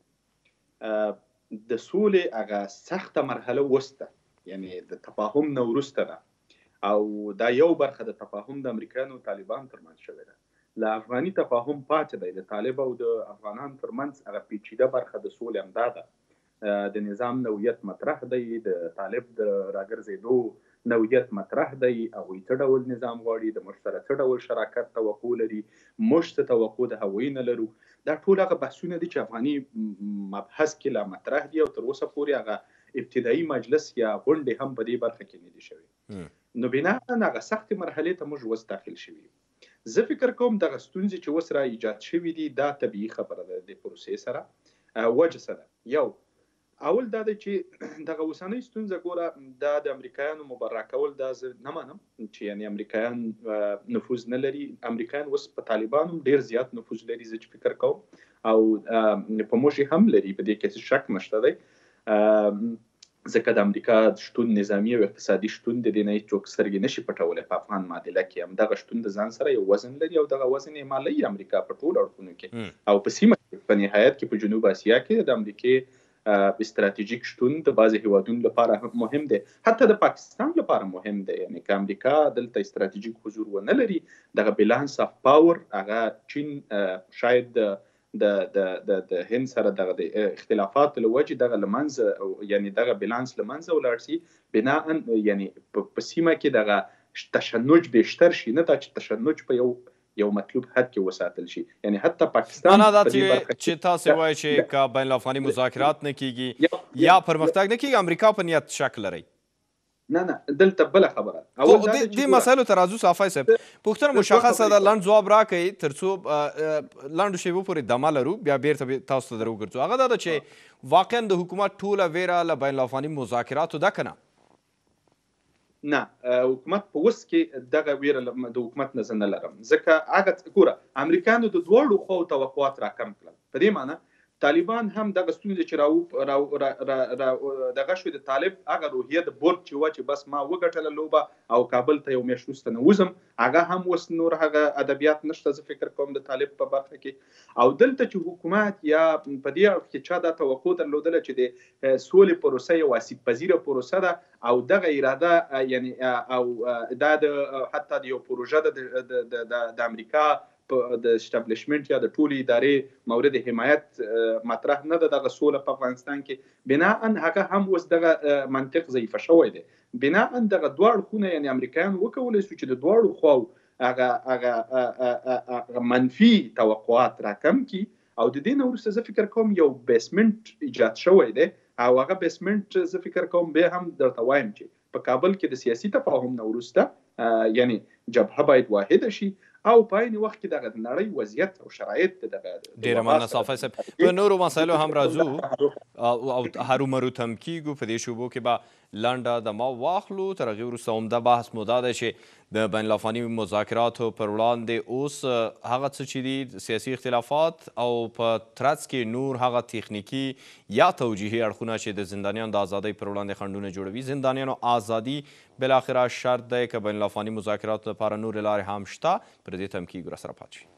چې د سولې هغه سخته مرحله وسته یعنی د تفاهم نه وروسته ده او دا یو برخه د تفاهم د امریکایانو طالبان ترمنځ شوې ده. له افغاني تفاهم پاتې دی د طالب او د افغانانو ترمنځ هغه پیچیده برخه د سولې همدا ده. د نظام نوعیت مطرح دی د طالب د راګرځېدو نوعیت مطرح دی هغوی څه ډول نظام غواړي د موږ سره څه ډول شراکت توقع لري موږ څه توقع د هغوی نه لرو. دا ټول هغه بحثونه دي چې افغاني مبحث کې لا مطرح دي او تر اوسه پورې هغه ابتدایي مجلس یا غونډې هم په دې برخه کې نه دي شوي. نو بنا هغه سختې مرحلې ته موږ اوس داخل شوي. زه فکر کوم دغه ستونزې چې اوس را ایجاد شوي دي دا طبیعي خبره ده د پروسې سره. وجه څه ده؟ یو اول دا دی چې دغه اوسنۍ ستونزه ګوره دا د امریکایانو مبرا کول دا زه نه منم چې یعنی امریکایان نفوذ نه لري. امریکایان اوس په طالبانو ډېر زیات نفوذ لري زه چې فکر کوم او په موږ هم لري په دې کې شک نشته دی ځکه د امریکا شتون نظامي او اقتصادي شتون د دې نه هیڅوک سترګې نشي پټولی. په افغان معادله کې هم دغه شتون د ځان سره یو وزن لري او دغه وزن یې مالوي امریکا په ټولو اړخونو کې او په سیمه کې په نهایت کې په جنوب اسیا کې د امریکې استراتیژیک شتون د بعضې هیوادونو لپاره مهم دی حتی د پاکستان لپاره مهم دی. یعنی که امریکا دلته استراتیژیک حضور ونه لري دغه بیلانس اف پاور هغه چین شاید د هند سره دغه د اختلافات له وجې دغه له منځه یعنی دغه بیلانس له منځه ولاړ شي بناء یعنی په سیمه کې دغه تشنج بیشتر شي نه دا چې تشنج په یو مطلوب حد کې وساتل شي. یعنی حتی پاکستان معنا دا چې تاسو وایئ چې که بین الافغاني مذاکرات نه کیږي یا پرمختګ نه کیږي امریکا په نیت شک لري؟ نه دلته بله خبره دې مسایلو ته راځو. صافی صاحب پوښتنه مشخصه ده لنډ ځواب راکړئ تر څو لنډو شیبو پورې دمه لرو بیا بیرته تاسو ته در وګرځو. هغه دا ده چې واقعا د حکومت ټوله ویره له بین الافغاني مذاکراتو ده که نه؟ نه حکومت په اوس کې دغه ویره د حکومت نه زه نه لرم ځکه هغه ګوره امریکایانو د دواړو خواو توقعات راکم کړل. په دې معنی طالبان هم دغه ستونزې چې دغه شوې د طالب هغه روحیه د بورډ چې وه چې بس ما وګټله لوبه او کابل ته یو میاشت وروسته نه وځم هغه هم اوس نور هغه ادبیات نشته زه فکر کوم د طالب په برخه کې. او دلته چې حکومت یا په دې اړخ کې چا دا توقع درلودله چې د سولې پروسه یو آسیب پذیره پروسه ده او دغه اراده یعنی او دا د حتی د یو پروژه د امریکا د اسټابلیشمنت یا د ټولې ادارې مورد حمایت مطرح نه ده دغه سوله په افغانستان کې بناء هغه هم اوس دغه منطق ضعیفه شوی دی. بناء دغه دواړو خونه یعنی امریکایان وکولی شو چې د دواړو خواو هغه منفي توقعات راکم کړي او د دې نه وروسته زه فکر کوم یو بیسمنټ ایجاد شوی دی او هغه بیسمنټ زه فکر کوم بیا هم درته وایم چې په کابل کې د سیاسي تفاهم نه وروسته یعنی جبهه باید واحده شي او په عین وخت کې دغه نړۍ وضعیت او شرایط دغه ډېره مننه صافی صاحب. په نورو مسایلو هم راځو او هرومرو تم کیږو په دې شوبو کې به لنډه دمه واخلو. تر هغې وروسته عمده بحث مو دا دی چې د بین الافغاني مذاکراتو پر وړاندې اوس هغه څه چې دي سیاسي اختلافات او په ترڅ کې نور هغه تخنیکي یا توجیهي اړخونه چې د زندانیانو د ازادۍ پر وړاندې خنډونه جوړوي. زندانیانو ازادي بالاخره شرط دی که بین الافغاني مذاکراتو لپاره نورې لارې هم شته. پر دې تم کیږو راسره پاتې شئ.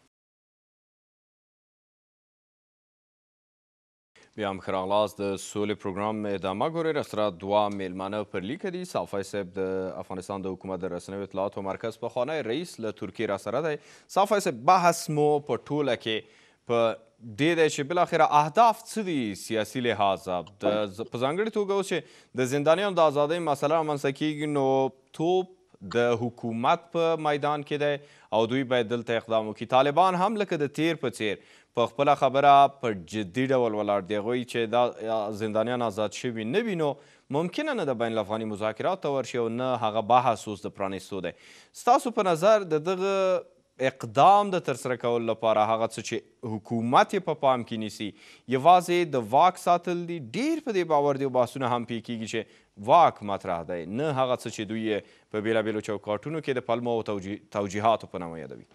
بیا هم ښه راغلاست. د سولې پروګرام ادامه ګورئ. راسره دوه میلمانه پر لیکه دي. صافی صاحب د افغانستان د حکومت د رسنیو اطلاعاتو مرکز پخوانی رئیس له ترکیې راسره دی. صافی صاحب بحث مو په ټوله کې په دې دی چې بالاخره اهداف څه دي سیاسي لحاظه. په ځانګړې توګه اوس چې د زندانیانو د ازادۍ مسله رامنځته کیږي نو توپ د حکومت په میدان کې دی او دوی باید دلته اقدام وکړي. طالبان هم لکه د تیر په څیر په خپله خبره په جدي ډول ولاړ دي. هغوی چې دا زندانیان آزاد شوي نه وي نو ممکنه نه د بین الافغاني مذاکراتو ته ورشي او نه هغه بحث اوس د پرانیستو دی. ستاسو په نظر د دغه اقدام د ترسره کولو لپاره هغه څه چې حکومت یې په پام کې نیسي یوازې د واک ساتل دي؟ ډېر په دې باور دي او بحثونه هم پې کېږي چې واک مطرح دی نه هغه څه چې دوی یې په بېلابېلو چوکاټونو کې د پلمو او توجیهاتو په نامه یادوي.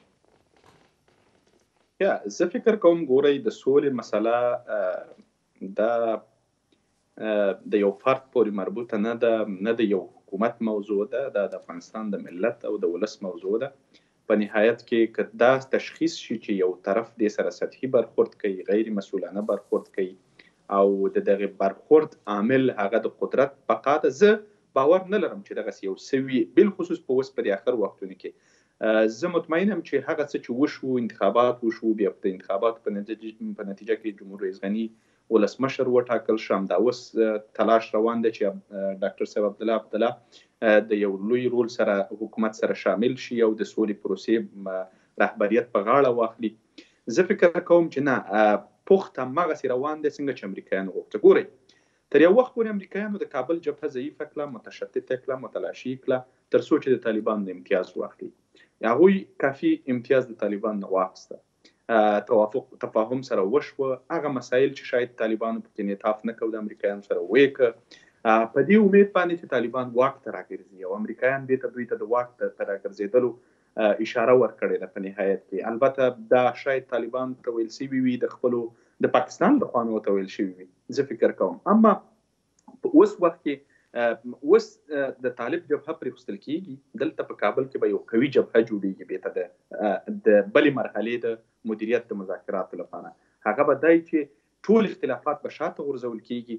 یا زه فکر کوم ګورئ د سولې مسله دا د یو فرد پورې مربوطه نه ده، نه د یو حکومت موضوع ده، دا د افغانستان د ملت او د ولس موضوع ده. په نهایت کې که دا تشخیص شي چې یو طرف دې سره سطحي برخورد کوي، غیر مسؤلانه برخورد کوي او د دغه برخورد عامل هغه د قدرت بقا ده، زه باور نه لرم چې دغسې یو څه وي، بالخصوص په اوس په دې اخر وختونو کې. زه مطمئنم چې هغه څه چې وشو، انتخابات وشو، بیا د انتخاباتو په نتیجه کې جمهور رئیس غني ولسمشر وټاکل شو. همدا اوس تلاش روان دی چې ډاکټر صاحب عبدالله د یو لوی رول سره حکومت سره شامل شي او د سولې پروسې رهبریت په غاړه واخلي. زه فکر کوم چې نه، پخت هماغسې روان دی څنګه چې امریکایانو غوښته. ګورئ تر یو وخت پورې امریکایانو د کابل جبهه ضعیفه کړه، متشدده کړه، متلاشي کړه تر څو چې د طالبانو امتیاز واخلي. هغوی کافي امتیاز د طالبان نه واخیسته، توافق تفاهم سره وشوه. هغه مسایل چې شاید طالبانو پکې انعطاف نه کوو د امریکایانو سره ویې کړه. په دې امید باندې چې طالبان واک ته راګرځي او امریکایان بېرته دوی ته د واک ته راګرځېدلو اشاره ورکړې ده په نهایت کې. البته دا شاید طالبان ته ویل شوي وي، د خپلو د پاکستان له خوا نو ورته ویل شوي وي، زه فکر کوم. اما په اوس وخت کې اوس د طالب جبهه پرېښودل کېږي، دلته په کابل کې به یو قوي جبهه جوړېږي بېرته د بلې مرحلې د مدیریت د مذاکراتو لپاره. هغه به دی چې ټول اختلافات به شاته غورځول کېږي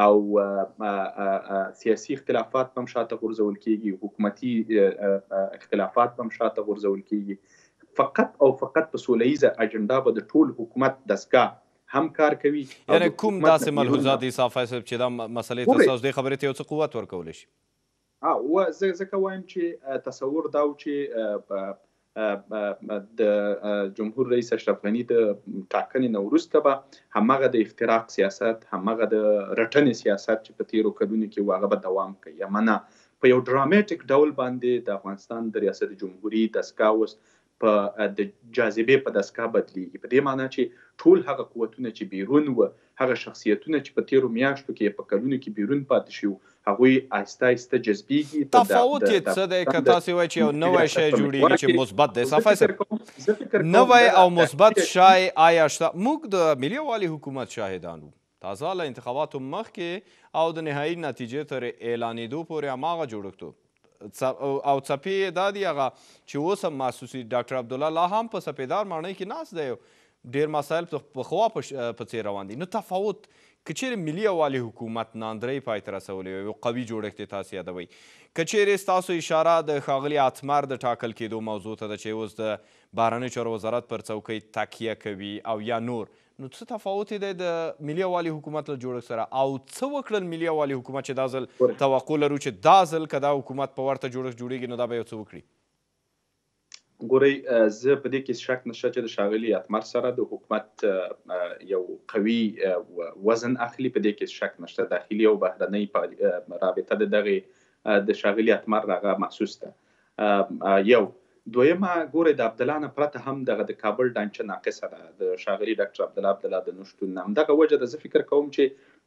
او سیاسي اختلافات به هم شاته غورځول کېږي، حکومتي اختلافات به هم شاته غورځول کېږي. فقط او فقط په سوله ییزه اجنډا به د ټول حکومت دستګاه هم کار کوي. یعنی کوم داسې ملحوظات دي صافی صاحب چې دا مسلې ته ستاسو دې خبرې ته یو څه قوت ورکولی شي؟ زه ځکه وایم چې تصور دا و چې د جمهور رئیس اشرف غني د ټاکنې نه وروسته به هماغه د افتراق سیاست، هماغه د رټنې سیاست چې په تېرو کلونو کې و هغه به دوام کوي. یا نه په یو ډراماټیک ډول باندې د افغانستان د ریاست جمهوري دستګاه اوس په د جاذبې په دستګاه بدلیږي. په دې معنی چې ټول هغه قوتونه چې بیرون و، هغه شخصیتونه چې په تیرو میاشتو کې په کلونو کې بیرون پاتې شو، هغوی آهسته آهسته جذبېږي. تفاوت یې څه دی که تاسې وایئ چې یو نوی شی جوړېږي چې مثبت دی؟ صافی صاحب نوی او مثبت شی آیا شته؟ موږ د ملي یووالي حکومت شاهدان وو، تازه له انتخاباتو مخکې او د نهایي نتیجې تر اعلانېدو پورې هماغه جوړښت او څپې دا دي هغه چې اوس هم محسوسي. ډاکټر عبدالله لا هم په سپېدار ماڼۍ کې ناست دی، ډېر مسایل پخوا په څېر روان دي. نو تفاوت که چیرې ملي یووالي حکومت ناندرۍ پای ته رسولی وي، یو قوي جوړښت یې تاسو یادوئ، که چیرې ستاسو اشاره د ښاغلي اتمر د ټاکل کېدو موضوع ته ده چې اوس د بهرنیو چارو وزارت پر څوکۍ تکیه کوي او یا نور، نو څه تفاوت دی د ملي یووالي حکومت له جوړښت سره؟ او څه وکړل ملي یووالي حکومت چې دا ځل توقع لرو چې دا ځل که دا حکومت په ورته جوړښت جوړېږي نو دا به یو څه وکړي؟ ګورئ زه په دې کې شک نشته چې د ښاغلي اتمر سره د حکومت یو قوي وزن اخلي، په دې کې شک نشته. داخلي او بهرنۍ رابطه د دغې د ښاغلي اتمر هغه محسوس ده. یو دویمه، ګورئ د عبدالله نه پرته هم دغه د کابل ډانچه ناقصه ده، د ښاغلي ډاکټر عبدالله د نشتون نه. همدغه وجه ده زه فکر کوم چې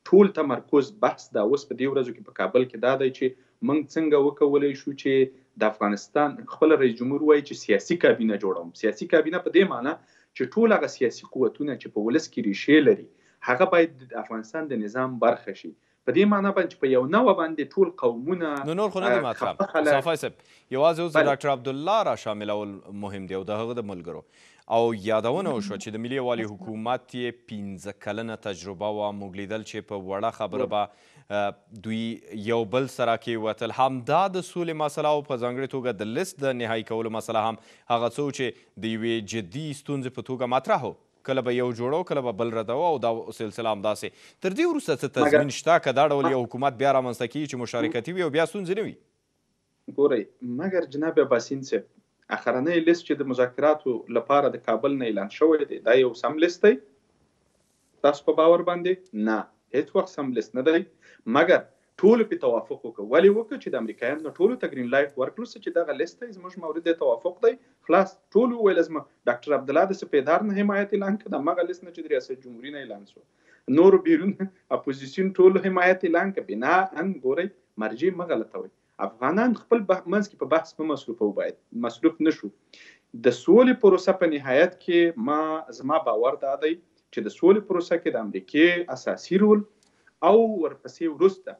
ټول تمرکز بحث دا اوس په دې ورځو کې په کابل کې دا دی چې موږ څنګه وکولی شو چې د افغانستان خپل رئیس جمهور وایي چې سیاسي کابینه جوړوم. سیاسي کابینه په دې معنی چې ټول هغه سیاسي قوتونه چې په ولس کې ریښې لري هغه باید د افغانستان د نظام برخه شي. په دې معنی باندې په یو نوع باندې ټول قومونه نو نور خو نه دي مطلب صافی صاحب یوازې اوس ډاکټر عبدالله را شاملول مهم دی او د هغه د ملګرو او یادونه وشوه چې د ملي یووالي حکومت یې 15 کلنه تجربه وه. موږ لیدل چې په وړه خبره به دوی یو بل سره کېوتل. همدا د سولې مسله او په ځانګړې توګه د لیست د نهایي کولو مسله هم هغه څه چې د یوې جدي ستونزې په توګه مطرح و. کله به یو جوړو کله به بل ردو او دا سلسله همداسې. تر دې وروسته څه تضمین شته که دا ډول یو حکومت بیا رامنځته کېږي چې مشارکتي وي او بیا ستونزې نه وي؟ ګورئ مګر جناب عباسین صاحب اخرنی لیست چې د مذاکراتو لپاره د کابل نه اعلان شوی دی دا یو سم لیست دی؟ تاسو په باور باندې نه هیڅ وخت سم لیست نه دی. مګر ټولو پې توافق وکړو. ولې وکړو چې د امریکایانو نه ټولو ته ګرین لایټ ورکړو چې دغه لیست دی زموږ مورد توافق دی خلاص. ټولو وویل زموږ ډاکټر عبدالله د سپېدار نه حمایت اعلان کړ د همغه لیست نه چې د ریاست جمهوري نه اعلان شو. نورو بیرون اپوزیسیون ټولو حمایت اعلان کړ. بناءً ګورئ مرجع مه غلطوئ. افغانان خپل منځ کې په بحث مه مصروفوو. باید مصروف نشو. د سولې پروسه په نهایت کې زما باور دا دی چې د سولې پروسه کې د امریکې اساسي رول او ورپسې وروسته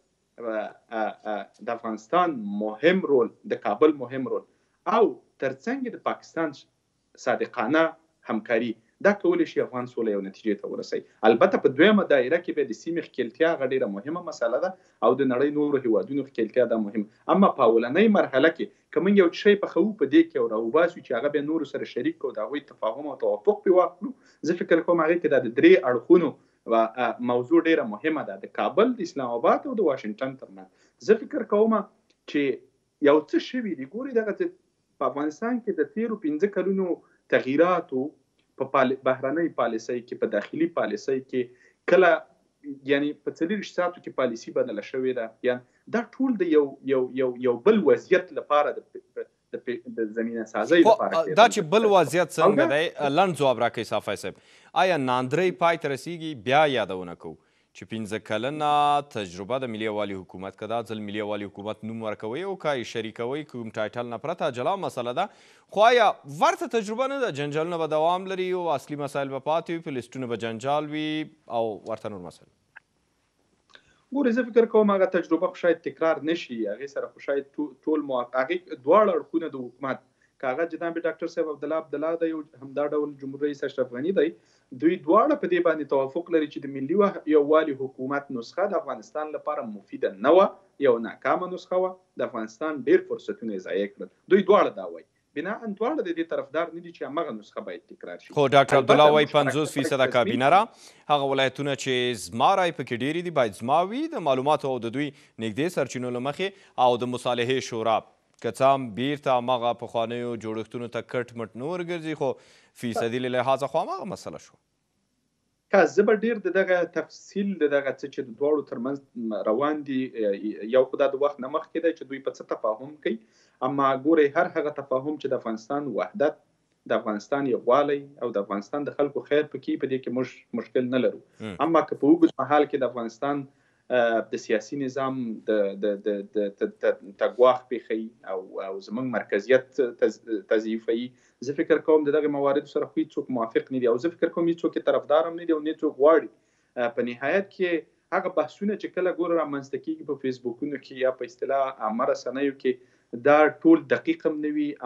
د افغانستان مهم رول د کابل مهم رول او ترڅنګ د پاکستان صادقانه همکاري دا کولی شي افغان سوله یو نتیجې ته ورسوي. البته په دویمه دایره کې به د سیمې ښکیلتیا هغه ډېره مهمه مسله ده او د نړۍ نورو هیوادونو ښکیلتیا دا مهم. اما په اولنۍ مرحله کې که موږ یو شی پخوو په دې کې او راوباسو چې هغه بیا نورو سره شریک کړو د هغوی تفاهم او توافق پرې واخلو زه فکر کوم هغې کې دا د درې اړخونو موضوع ډیره مهمه ده د کابل د اسلام آباد او د واشنگټن ترمنځ. زه فکر کوم چې یو څه شوي دي. ګوري دغه په افغانستان کې د تیرو 15 کلونو تغییراتو په بهرنۍ پالیسۍ کې په داخلي پالیسۍ کې کله یعنی په 40 ساعتو کې پالیسي بدله شوې ده. یعنی دا ټول د یو بل وضعیت لپاره د زمینه سازۍ لپاره دا چې بل وضعیت څنګه دی لنډ ځواب راکړئ صافی صاحب. آیا ناندرۍ پای ته رسیږي؟ بیا یادونه کوو چې 15 کلنه تجربه د ملي یووالي حکومت که دا ځل ملي یووالي حکومت نوم ورکوئ او که یې شریکوئ کوم ټایټل نه پرته جلا مسله ده. خو آیا ورته تجربه نه ده؟ جنجالونه به دوام لري او اصلي مسایل به پاتې وي، په لیسټونه به جنجال وي او ورته نور مسایل. ګورې زه فکر کوم هغه تجربه خو شاید تکرار نشي. هغې سره خو شاید ټول هغې دواړه اړخونه د حکومت که هغه جناب ډاکټر صاحب عبدالله دی او همدا ډول جمهور رئیس اشرف غني دی دوی دواړه په دې باندې توافق لري چې د ملي یووالي حکومت نسخه د افغانستان لپاره مفیده نه وه، یو ناکامه نسخه وه. د افغانستان ډېر فرصتونه یې ضایع کړل. دوی دواړه دا وایي. بناءً دواړه د دې طرفدار نه دي چې همغه نسخه باید تکرار شي. خو ډاکټر عبدالله وایي 50% کابینه را هغه ولایتونه چې زما رای پکې ډېرې دي باید زما وي د معلوماتو او د دوی نږدې سرچینو له مخې او د مصالحې شورا که څه هم بیرته هماغه پخوانیو جوړښتونو ته کټ مټ نه ورګرځي خو فیصدي له لحاظه خو هماغه مسله شوه. که زه به ډېر د دغه تفصیل د دغه څه چې د دواړو ترمنځ روان دي یو خو دا د وخت نه مخکې دی چې دوی په څه تفاهم کوي. اما ګورئ هر هغه تفاهم چې د افغانستان وحدت د افغانستان یووالی او د افغانستان د خلکو خیر پکې په دې کې موږ مشکل نه لرو. اما که په اوږد مهال کې د افغانستان د سیاسي نظام ته ګواښ پېښوي او زموږ مرکزیت تضعیفوي زه فکر کوم د دغه مواردو سره خو هېڅوک موافق نه دي او زه فکر کوم هېڅوک یې طرفدار هم نه دي او نه څوک غواړي. په نهایت کې هغه بحثونه چې کله ګوره رامنځته کېږي په فیسبوکونو کې یا په اصطلاح عامه رسنیو کې دا ټول دقیق هم نه وي.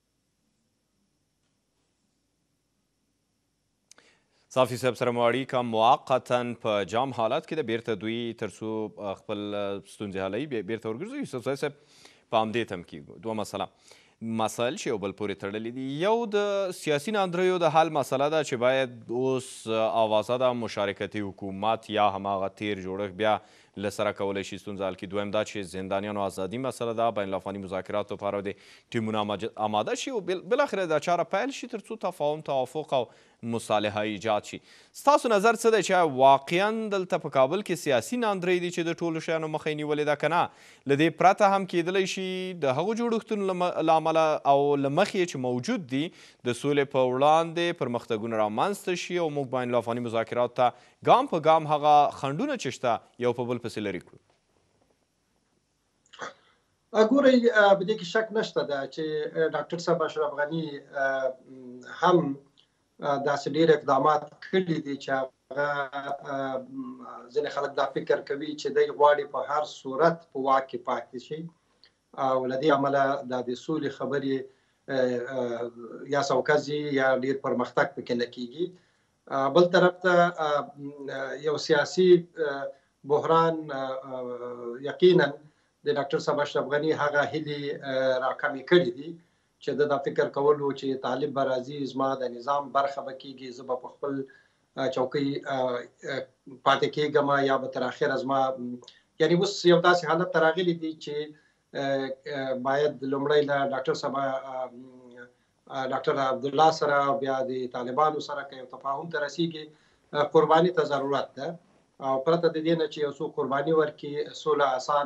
صافي صاحب سره مو اړیکه موقتا په جام حالت کې ده بیرته دوی تر څو خپل ستونزې حلوي بیرته ورګرځوي. یوسف صاحب په همدې تم کې دوه مسایل چې یو بل پورې تړلي دي. یو د سیاسي ناندریو د حل مسله ده چې باید اوس اوازه ده مشارکتي حکومت یا هماغه تیر جوړښت بیا له سره کولی شي ستونزه حل کړي. دویم دا چې زندانیانو ازادي مسله ده بین الافغاني مذاکراتو لپاره د ټیمونه آماده شي او بالاخره دا چاره پیل شي تر څو تفاهم توافق او مصالحه ایجاد شي. ستاسو نظر څه دی چې واقعا دلته په کابل کې سیاسي ناندرۍ دي چې د ټولو شیانو مخه یې نیولې ده که نه له دې پرته هم کیدلی شي د هغو جوړښتونو له امله او له مخې چې موجود دي د سولې په وړاندې پرمختګونه رامنځته شي او موږ بین الافغاني مذاکراتو ته ګام په ګام هغه خنډونه چې شته یو په بل پسې لرې کړو. ګورئ په دې کې شک نشته ده چې ډاکټر صاحب اشرف غني هم داسې ډېر اقدامات کړي دي چې هغه ځینې خلک دا فکر کوي چې دی غواړي په هر صورت په واک کې پاتې شي او له دې امله دا د سولې خبرې یا سوکځي یا ډېر پرمختګ پکې نه کېږي. بل طرف ته یو سیاسي بحران یقینا د ډاکټر صاحب اشرف غني هغه هیلې راکمې کړي دي چې دا فکر کولو چې طالب به راځي زما د نظام برخه به کېږي زه به په خپل چوکۍ پاتې کېږم یا به تر اخره زما یعنی اوس یو داسې حالت ته راغلی دی چې باید لومړی له ډاکټر صاحب ډاکټر عبدالله سره بیا د طالبانو سره که یو تفاهم ته رسیږي قرباني ته ضرورت ده او پرته د دې نه چې یو څوک قرباني ورکړي سوله آسان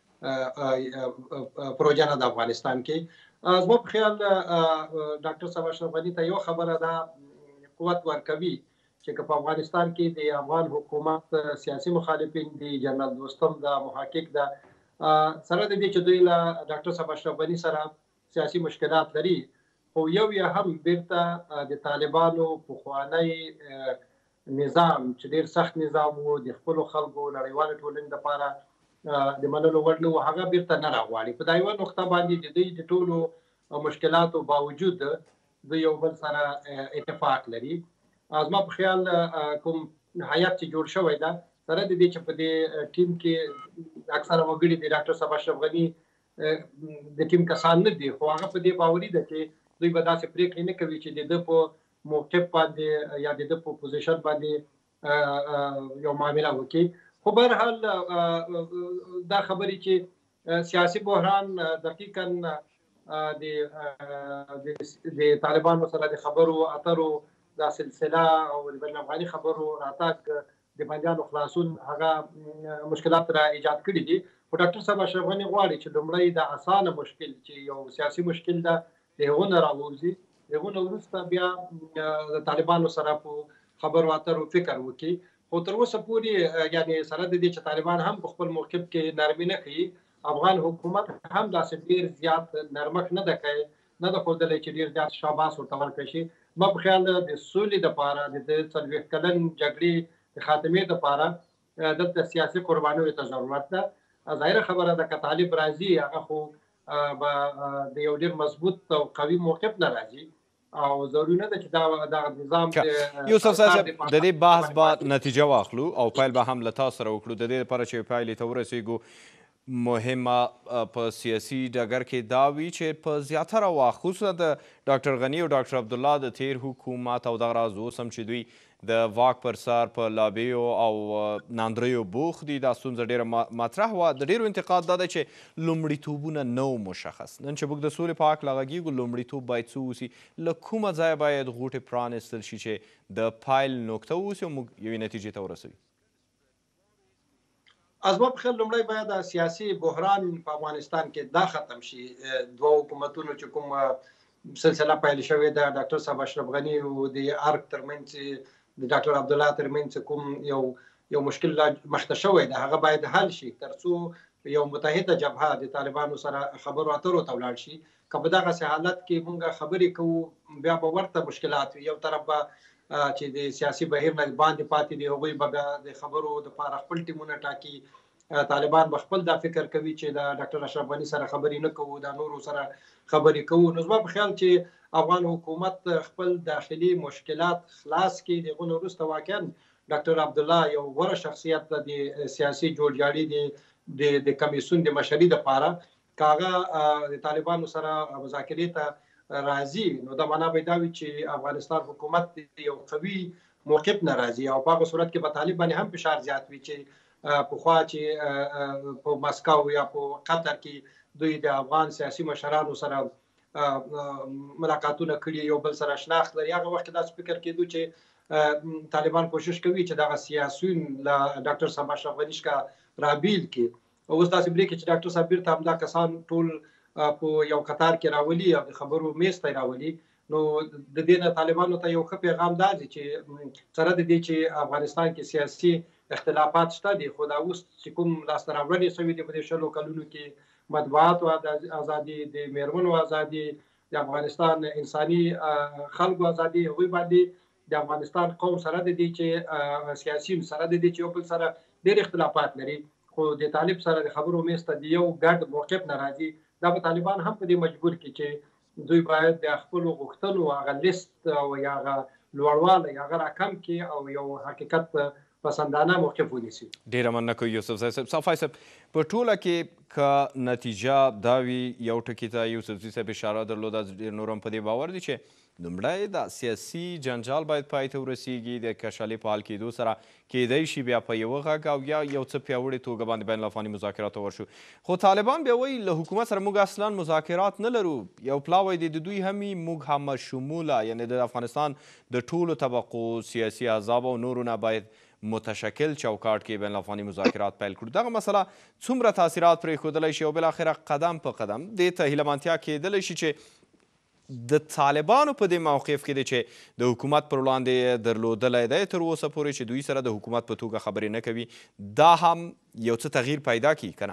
پروژه نه د افغانستان کې. زما په خیال ډاکټر صاحب اشرف غني ته یو خبره ده قوت ورکوي چې که په افغانستان کې د افغان حکومت سیاسي مخالفین دي جنرال دوستم ده محقق ده سره د دې چې دوی له ډاکټر صاحب اشرف غني سره سیاسي مشکلات لري خو یو یې هم بیرته د طالبانو پخوانی نظام چې ډېر سخت نظام و د خپلو خلکو نړیوالې ټولنې لپاره د منلو وړ نه و هغه بیرته نه راغواړي. په دا یوه نقطه باندې د دوی د ټولو مشکلاتو باوجود دوی یو بل سره اتفاق لري. زما په خیال کوم هیات چې جوړ شوی ده سره د دې چې په دې ټیم کې اکثره وګړي د ډاکټر صاحب اشرف غني د ټیم کسان نه دي خو هغه په دې باوري ده چې دوی به داسې پرېکړې نه کوي چې د ده په موقف باندې یا د ده په پوزیشن باندې یو معامله وکړي. خو بهرحال دا خبرې چې سیاسي بحران دقیقاً د طالبانو سره د خبرو اترو دا سلسله او د بین افغاني خبرو راتګ د بندیانو خلاصون هغه مشکلات را ایجاد کړي دي. خو ډاکټر صاحب اشرف غني غواړي چې لومړی د اسانه مشکل چې یو سیاسي مشکل ده د هغو نه راووځي د هغو نه وروسته بیا د طالبانو سره په خبرو اترو فکر وکړي. خو تر اوسه پورې یعنې سره د دې چې طالبان هم په خپل موقف کې نرمي نه کوي افغان حکومت هم داسې ډېر زیات نرمښت نه ده کوي نه ده ښودلی چې ډېر زیات شاباس ورته ورکړی شي. ما په خیال د سولې دپاره د 40 کلن جګړې د خاتمې دپاره دلته سیاسي قربانیو ته ضرورت ده. ظاهره خبره ده که طالب راځي هغه خو به د یو ډېر مضبوط او قوي موقف نه راځي او ضروري نه ده چې دا نظام یوسف صاحب د دې بحث به نتیجه واخلو او پیل به هم له تاسو سره وکړو. د دې لپاره چې پایلې ته ورسېږو مهمه په سیاسي ډګر کې دا وي چې په زیاتره وخت خصوصا د ډاکټر غني او ډاکټر عبدالله د تیر حکومت او دغه راز اوس هم چې دوی د واک پر سر په لابیو او ناندریو بوخت دي دا ستونزه ډېره مطرح وه. د ډېرو انتقاد دا دی چې لومړیتوبونه نه و مشخص. نن چې موږ د سولې په هکله غږیږو لومړیتوب باید څه اوسي له کومه ځایه باید غوټې پرانیستل شي چې د پایل نقطه واوسي او موږ یوې نتیجې ته ورسوي. زما په خیال لومړی باید سیاسي بحران په افغانستان کې دا ختم شي. دوه حکومتونو چې کوم سلسله پیل شوې ده ډاکټر صاحب اشرف غني او د ارګ ترمنځ د ډاکټر عبدالله ترمنځ کوم یو مشکل مخته شوی ده هغه باید حل شي تر څو یو متحده جبهه د طالبانو سره خبرو اترو ته ولاړ شي. که په دغسې حالت کې موږ خبرې کوو بیا به ورته مشکلات وي. یو طرف به چې د سیاسي بهیر نه باندې پاتې دي هغوی به د خبرو دپاره خپل ټیمونه ټاکي. طالبان به خپل دا فکر کوي چې د ډاکټر اشرف غني سره خبرې نه کوو د نورو سره خبرې کوو. نو زما په خیال چې افغان حکومت خپل داخلي مشکلات خلاص کړي د هغو نه وروسته واقعا ډاکټر عبدالله یو غوره شخصیت ده د سیاسي جوړجاړي د کمیسیون د مشري دپاره که هغه د طالبانو سره مذاکرې ته راځي نو دا معنا به دا وي چې افغانستان حکومت یو قوي موقف نه راځي او په هغه صورت کې به طالب باندې هم فشار زیات وي چې پخوا چې په مسکو یا په قطر کې دوی د افغان سیاسي مشرانو سره ملاقاتونه کړي یو بل سره شناخت لري هغه وخت داسې فکر کېدو چې طالبان کوشش کوي چې دغه سیاسیون له ډاکټر صاحب اشرف غني څخه رابیل کړي اوس داسې برېښي چې ډاکټر صاحب بیرته همدا کسان ټول په یو قطار کې راولي او د خبرو میز ته راولي نو د دې نه طالبانو ته یو ښه پیغام دا دی چې سره د دې چې افغانستان کې سیاسي اختلافات شته دي خو دا اوس چې کوم لاسته راوړنې شوي دي په دې 100 کلونو کې مطبوعاتو ازادي د میرمنو ازادي د افغانستان انساني خلکو ازادي هغوی باندې د افغانستان قوم سره د دې چې سیاسي سره د دې چې یو بل سره ډېر اختلافات لري خو د طالب سره د خبرو میز ته د یو ګډ موقف نه راځي دا به طالبان هم په دې مجبور کړي چې دوی باید د خپلو غوښتنو هغه لیست او یا هغه لوړوالی هغه راکم کړي او یو حقیقت پسندانه موقف ونیسي. ډېره مننه کوي یوسف صاحب. صافی صاحب په ټوله کې که نتیجه دا وي یو ټکي ته یوسف صاحب اشاره درلوده ډېر نور هم په دې باور دي چې لومړی دا سیاسي جنجال باید پای ته ورسیږي د کشالې په حال کېدو سره کیدای شي بیا په یوه غږ او یا یو څه پیاوړې توګه باندې بین الافغاني مذاکراتو ورشو خو طالبان بیا وایي له حکومت سره موږ اصلا مذاکرات نه لرو یو پلا وایي د دوی همي موږ همه شموله یعنې د افغانستان د ټولو طبقو سیاسي احزاب او نورو نه باید متشکل چوکاټ کې بین الافغاني مذاکرات پیل کړو دغه مسله څومره تاثیرات پرېښودلی شي او بالاخره قدم په قدم دې ته هیلهمنتیا کېدلی شي چې د طالبانو په دې موقف کې دی چې د حکومت پر وړاندې درلودلی دی تر اوسه پورې چې دوی سره د حکومت په توګه خبرې نه کوي دا هم یو څه تغییر پیدا کړي که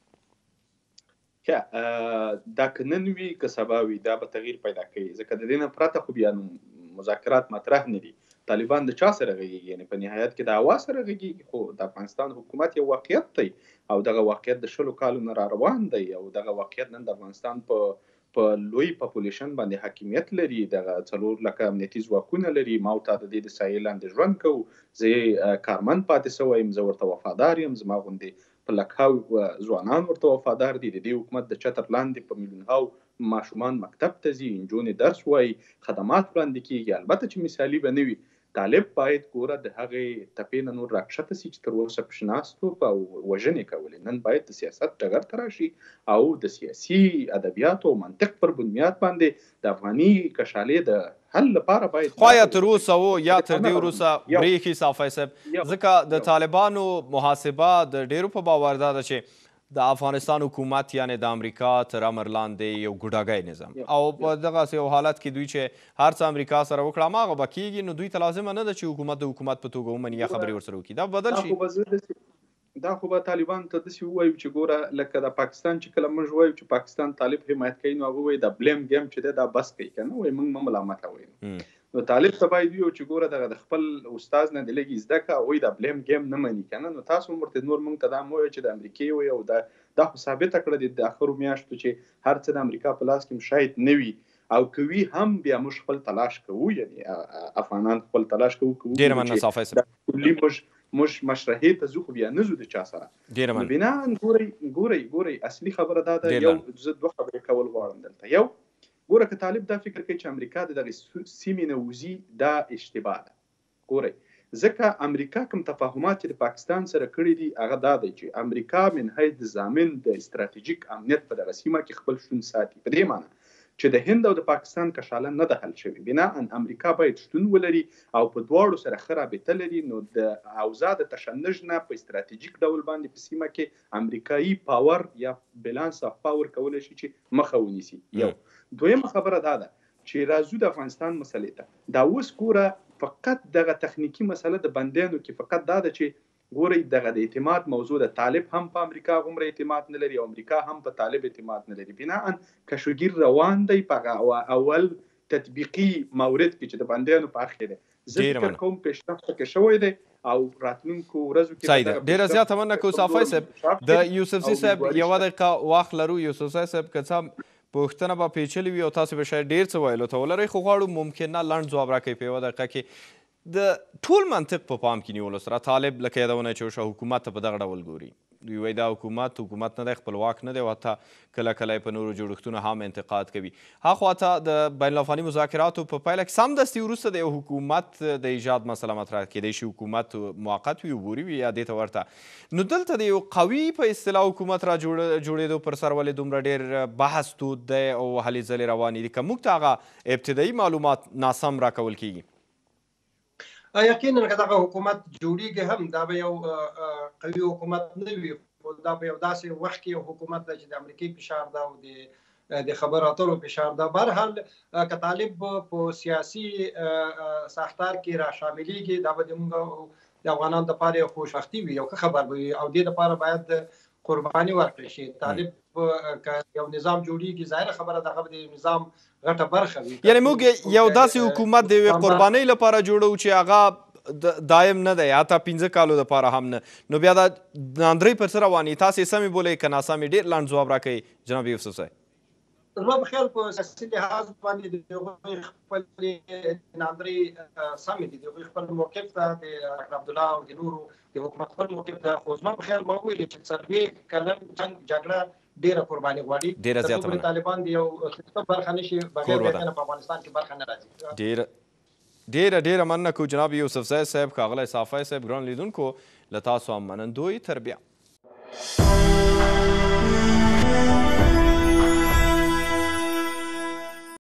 نه دا که نن وي که سبا وي دا به تغییر پیدا کوي ځکه د دې نه پرته خو بیا مذاکرات مطرح نه دي طالبان د چا سره غږیږي یعنې په نهایت کې د هوا سره غږیږي خو د افغانستان حکومت یو واقعیت دی او دغه واقعیت د 100 کالو نه را روان دی او دغه واقعیت نن د افغانستان په لوی پاپولیشن باندې حاکمیت لري دغه 4 لکه امنیتي ځواکونه لري ما او تا د دې د سایې لاندې ژوند کوو زه کارمند پاتې سوی یم زه ورته وفادار یم زما غوندې په لکهاو ځوانان ورته وفادار دي د دې حکومت د چتر لاندې په میلیونهاو ماشومان مکتب ته ځي نجونې درس وایي خدمات وړاندې کېږي البته چې مثالي به نه وي طالب باید ګوره د هغې تپې نه نور راکښته سي چې تر اوسه پکې ناست و او وژنې کولې نن باید د سیاست ډګر ته راشي او د سیاسي ادبیاتو او منطق پر بنیاد باندې د افغاني کشالې د حل لپاره باید خو یا تر اوسه و یا تر دې وروسته برېښي صافی صاحب ځکه د طالبانو محاسبه د ډېرو په باور دا ده چې د افغانستان حکومت یعنی د امریکا تر امر لاندې یو ګوډاګی نظام او په دغسې یو حالت کې دوی چې هر څه امریکا سره وکړه هماغه به کېږي نو دوی ته لازمه نه ده چې حکومت د حکومت په توګه ومني یا خبرې ورسره وکړي دا بدل شي دا خو به طالبانو ته داسې ووایو چې ګوره لکه د پاکستان چې کله موږ وایو چې پاکستان طالب حمایت کوي نو هغه وایي د بلیم ګیم چې دی دا بس کوي که نه وایي موږ مه ملامته وایو نو طالب ته باید ویو چې ګوره دغه د خپل استاد نه د لږ زده کړه هغوی د بلیم ګیم نه مني که نه نو تاسو هم ورته نور موږ ته دا مه وایو چې د امریکې وایي او دا خو ثابته کړه د اخرو میاشتو چې هر څه د امریکا په لاس کې شاید نه وي او کوي هم بیا موږ خپل تلاش کوو یعنې افغانان خپل تلاش کوو ډېره مننه صافی صاحب کلي موږ مشرحې ته ځو خو بیا نه ځو د چا سره ډېره مننه بناً ګورئ اصلي خبره دا ده یو زه 2 خبرې کول غواړم دلته یو ګوره که طالب دا فکر کوي چې امریکا د دغې سیمې نه وځي دا اشتباه ده ګورئ ځکه امریکا کوم تفاهمات چې د پاکستان سره کړي دي هغه دا دی چې امریکا من حیث ضامن د استراتیژیک امنیت په دغه سیمه کې خپل شتون ساتي په دې معنی چې د هند او د پاکستان کشاله نه ده حل شوې بناءً امریکا باید شتون ولري او په دواړو سره ښه رابطه لري نو د اوضاع د تشنج نه په استراتیژیک ډول باندې په سیمه کې امریکایي پاور یا بیلانس اف پاور کولی شي چې مخه ونیسي یو دویمه خبره دا ده چې راځو د افغانستان مسلې ته دا اوس ګوره فقط دغه تخنیکي مسله د بندیانو کې فقط دا ده چې ګورئ دغه د اعتماد موضوع د طالب هم په امریکا غومره اعتماد نه لري او امریکا هم په طالب اعتماد نه لري بناءً کشوګیر روان دی په اول تطبیقي مورد کې چې د بندیانو په اړه دی زه فکر کوم پیشرفت پکې شوی دی او راتلونکو ورځو کې صحیح ده ډېره زیاته مننه کوو صافی صاحب د یوسفزي صاحب یوه دقیقه وخت لرو یوسفزي صاحب که څه پوښتنه به پیچلې وي او تاسو به شاید ډېر څه ویلو ته ولرئ خو غواړو ممکن نه لنډ ځواب راکوئ په یوه دقیقه کې د ټول منطق په پام کې نیولو سره طالب لکه یادونه چې وشوه حکومت ته په دغه ډول ګوري وایي دا حکومت نه دی، خپلواک نه دی، او حتی کله کله یې په نورو جوړښتونو هم انتقاد کوي. هاخواته د بین الافغاني مذاکراتو په پایله کې سمدستي وروسته د یو حکومت د ایجاد مسله مطرح کیدای شي، حکومت موقت وي، عبوري وي یا دې ته ورته. نو دلته د یو قوي په اصطلاح حکومت را جوړېدو پر سر ولې دومره ډېر بحث تود دی او هلې ځلې روانې دي؟ که موږ ته هغه ابتدایي معلومات ناسم راکول کیږي؟ یقینا که دغه حکومت جوړیږي هم دا به یو قوي حکومت نه وي، خو دا په یو داسې وخت کې یو حکومت ده چې د امریکې فشار ده او د خبرو اترو فشار ده. بهرحال که طالب په سیاسي ساختار کې را شاملېږي، دا به زموږ د افغانانو دپاره یو خوشبختي وي، یو ښه خبر به وي، او دې دپاره باید قرباني ورکړل شي. طالب که یو نظام جوړیږي، ظاهره خبره ده هغه د نظام غټه برخه وي. یعنې موږ یو داسې حکومت د یوې قربانۍ لپاره جوړو چې هغه دایم نه دی، حتی 15 کالو دپاره هم نه. نو بیا دا ناندرۍ پر څه رواني؟ تاسې سمې بولئ که ناسمې؟ ډېر لنډ ځواب راکوئ جناب یوسف صاحب. زما په خیال په سیاسي لحاظ باندې د هغوی خپلې ناندرۍ سمې دي، د هغوی خپل موقف ته د ډاکټر عبدالله او د نورو د حکومت خپل موقف ته. خو زما په خیال ما وویلې چې 40 کلن جنګ جګړه ډېره قرباني غواړي. ډېره زیاته مننه. طالبان د یو سیستم برخه نه شي، بغیر د هغې نه په افغانستان کې برخه نه راځي. ډېره مننه کوو جناب یوسف زی صاحب، ښاغلی صافی صاحب. ګران لیدونکو له تاسو هم منندوی. تر بیا.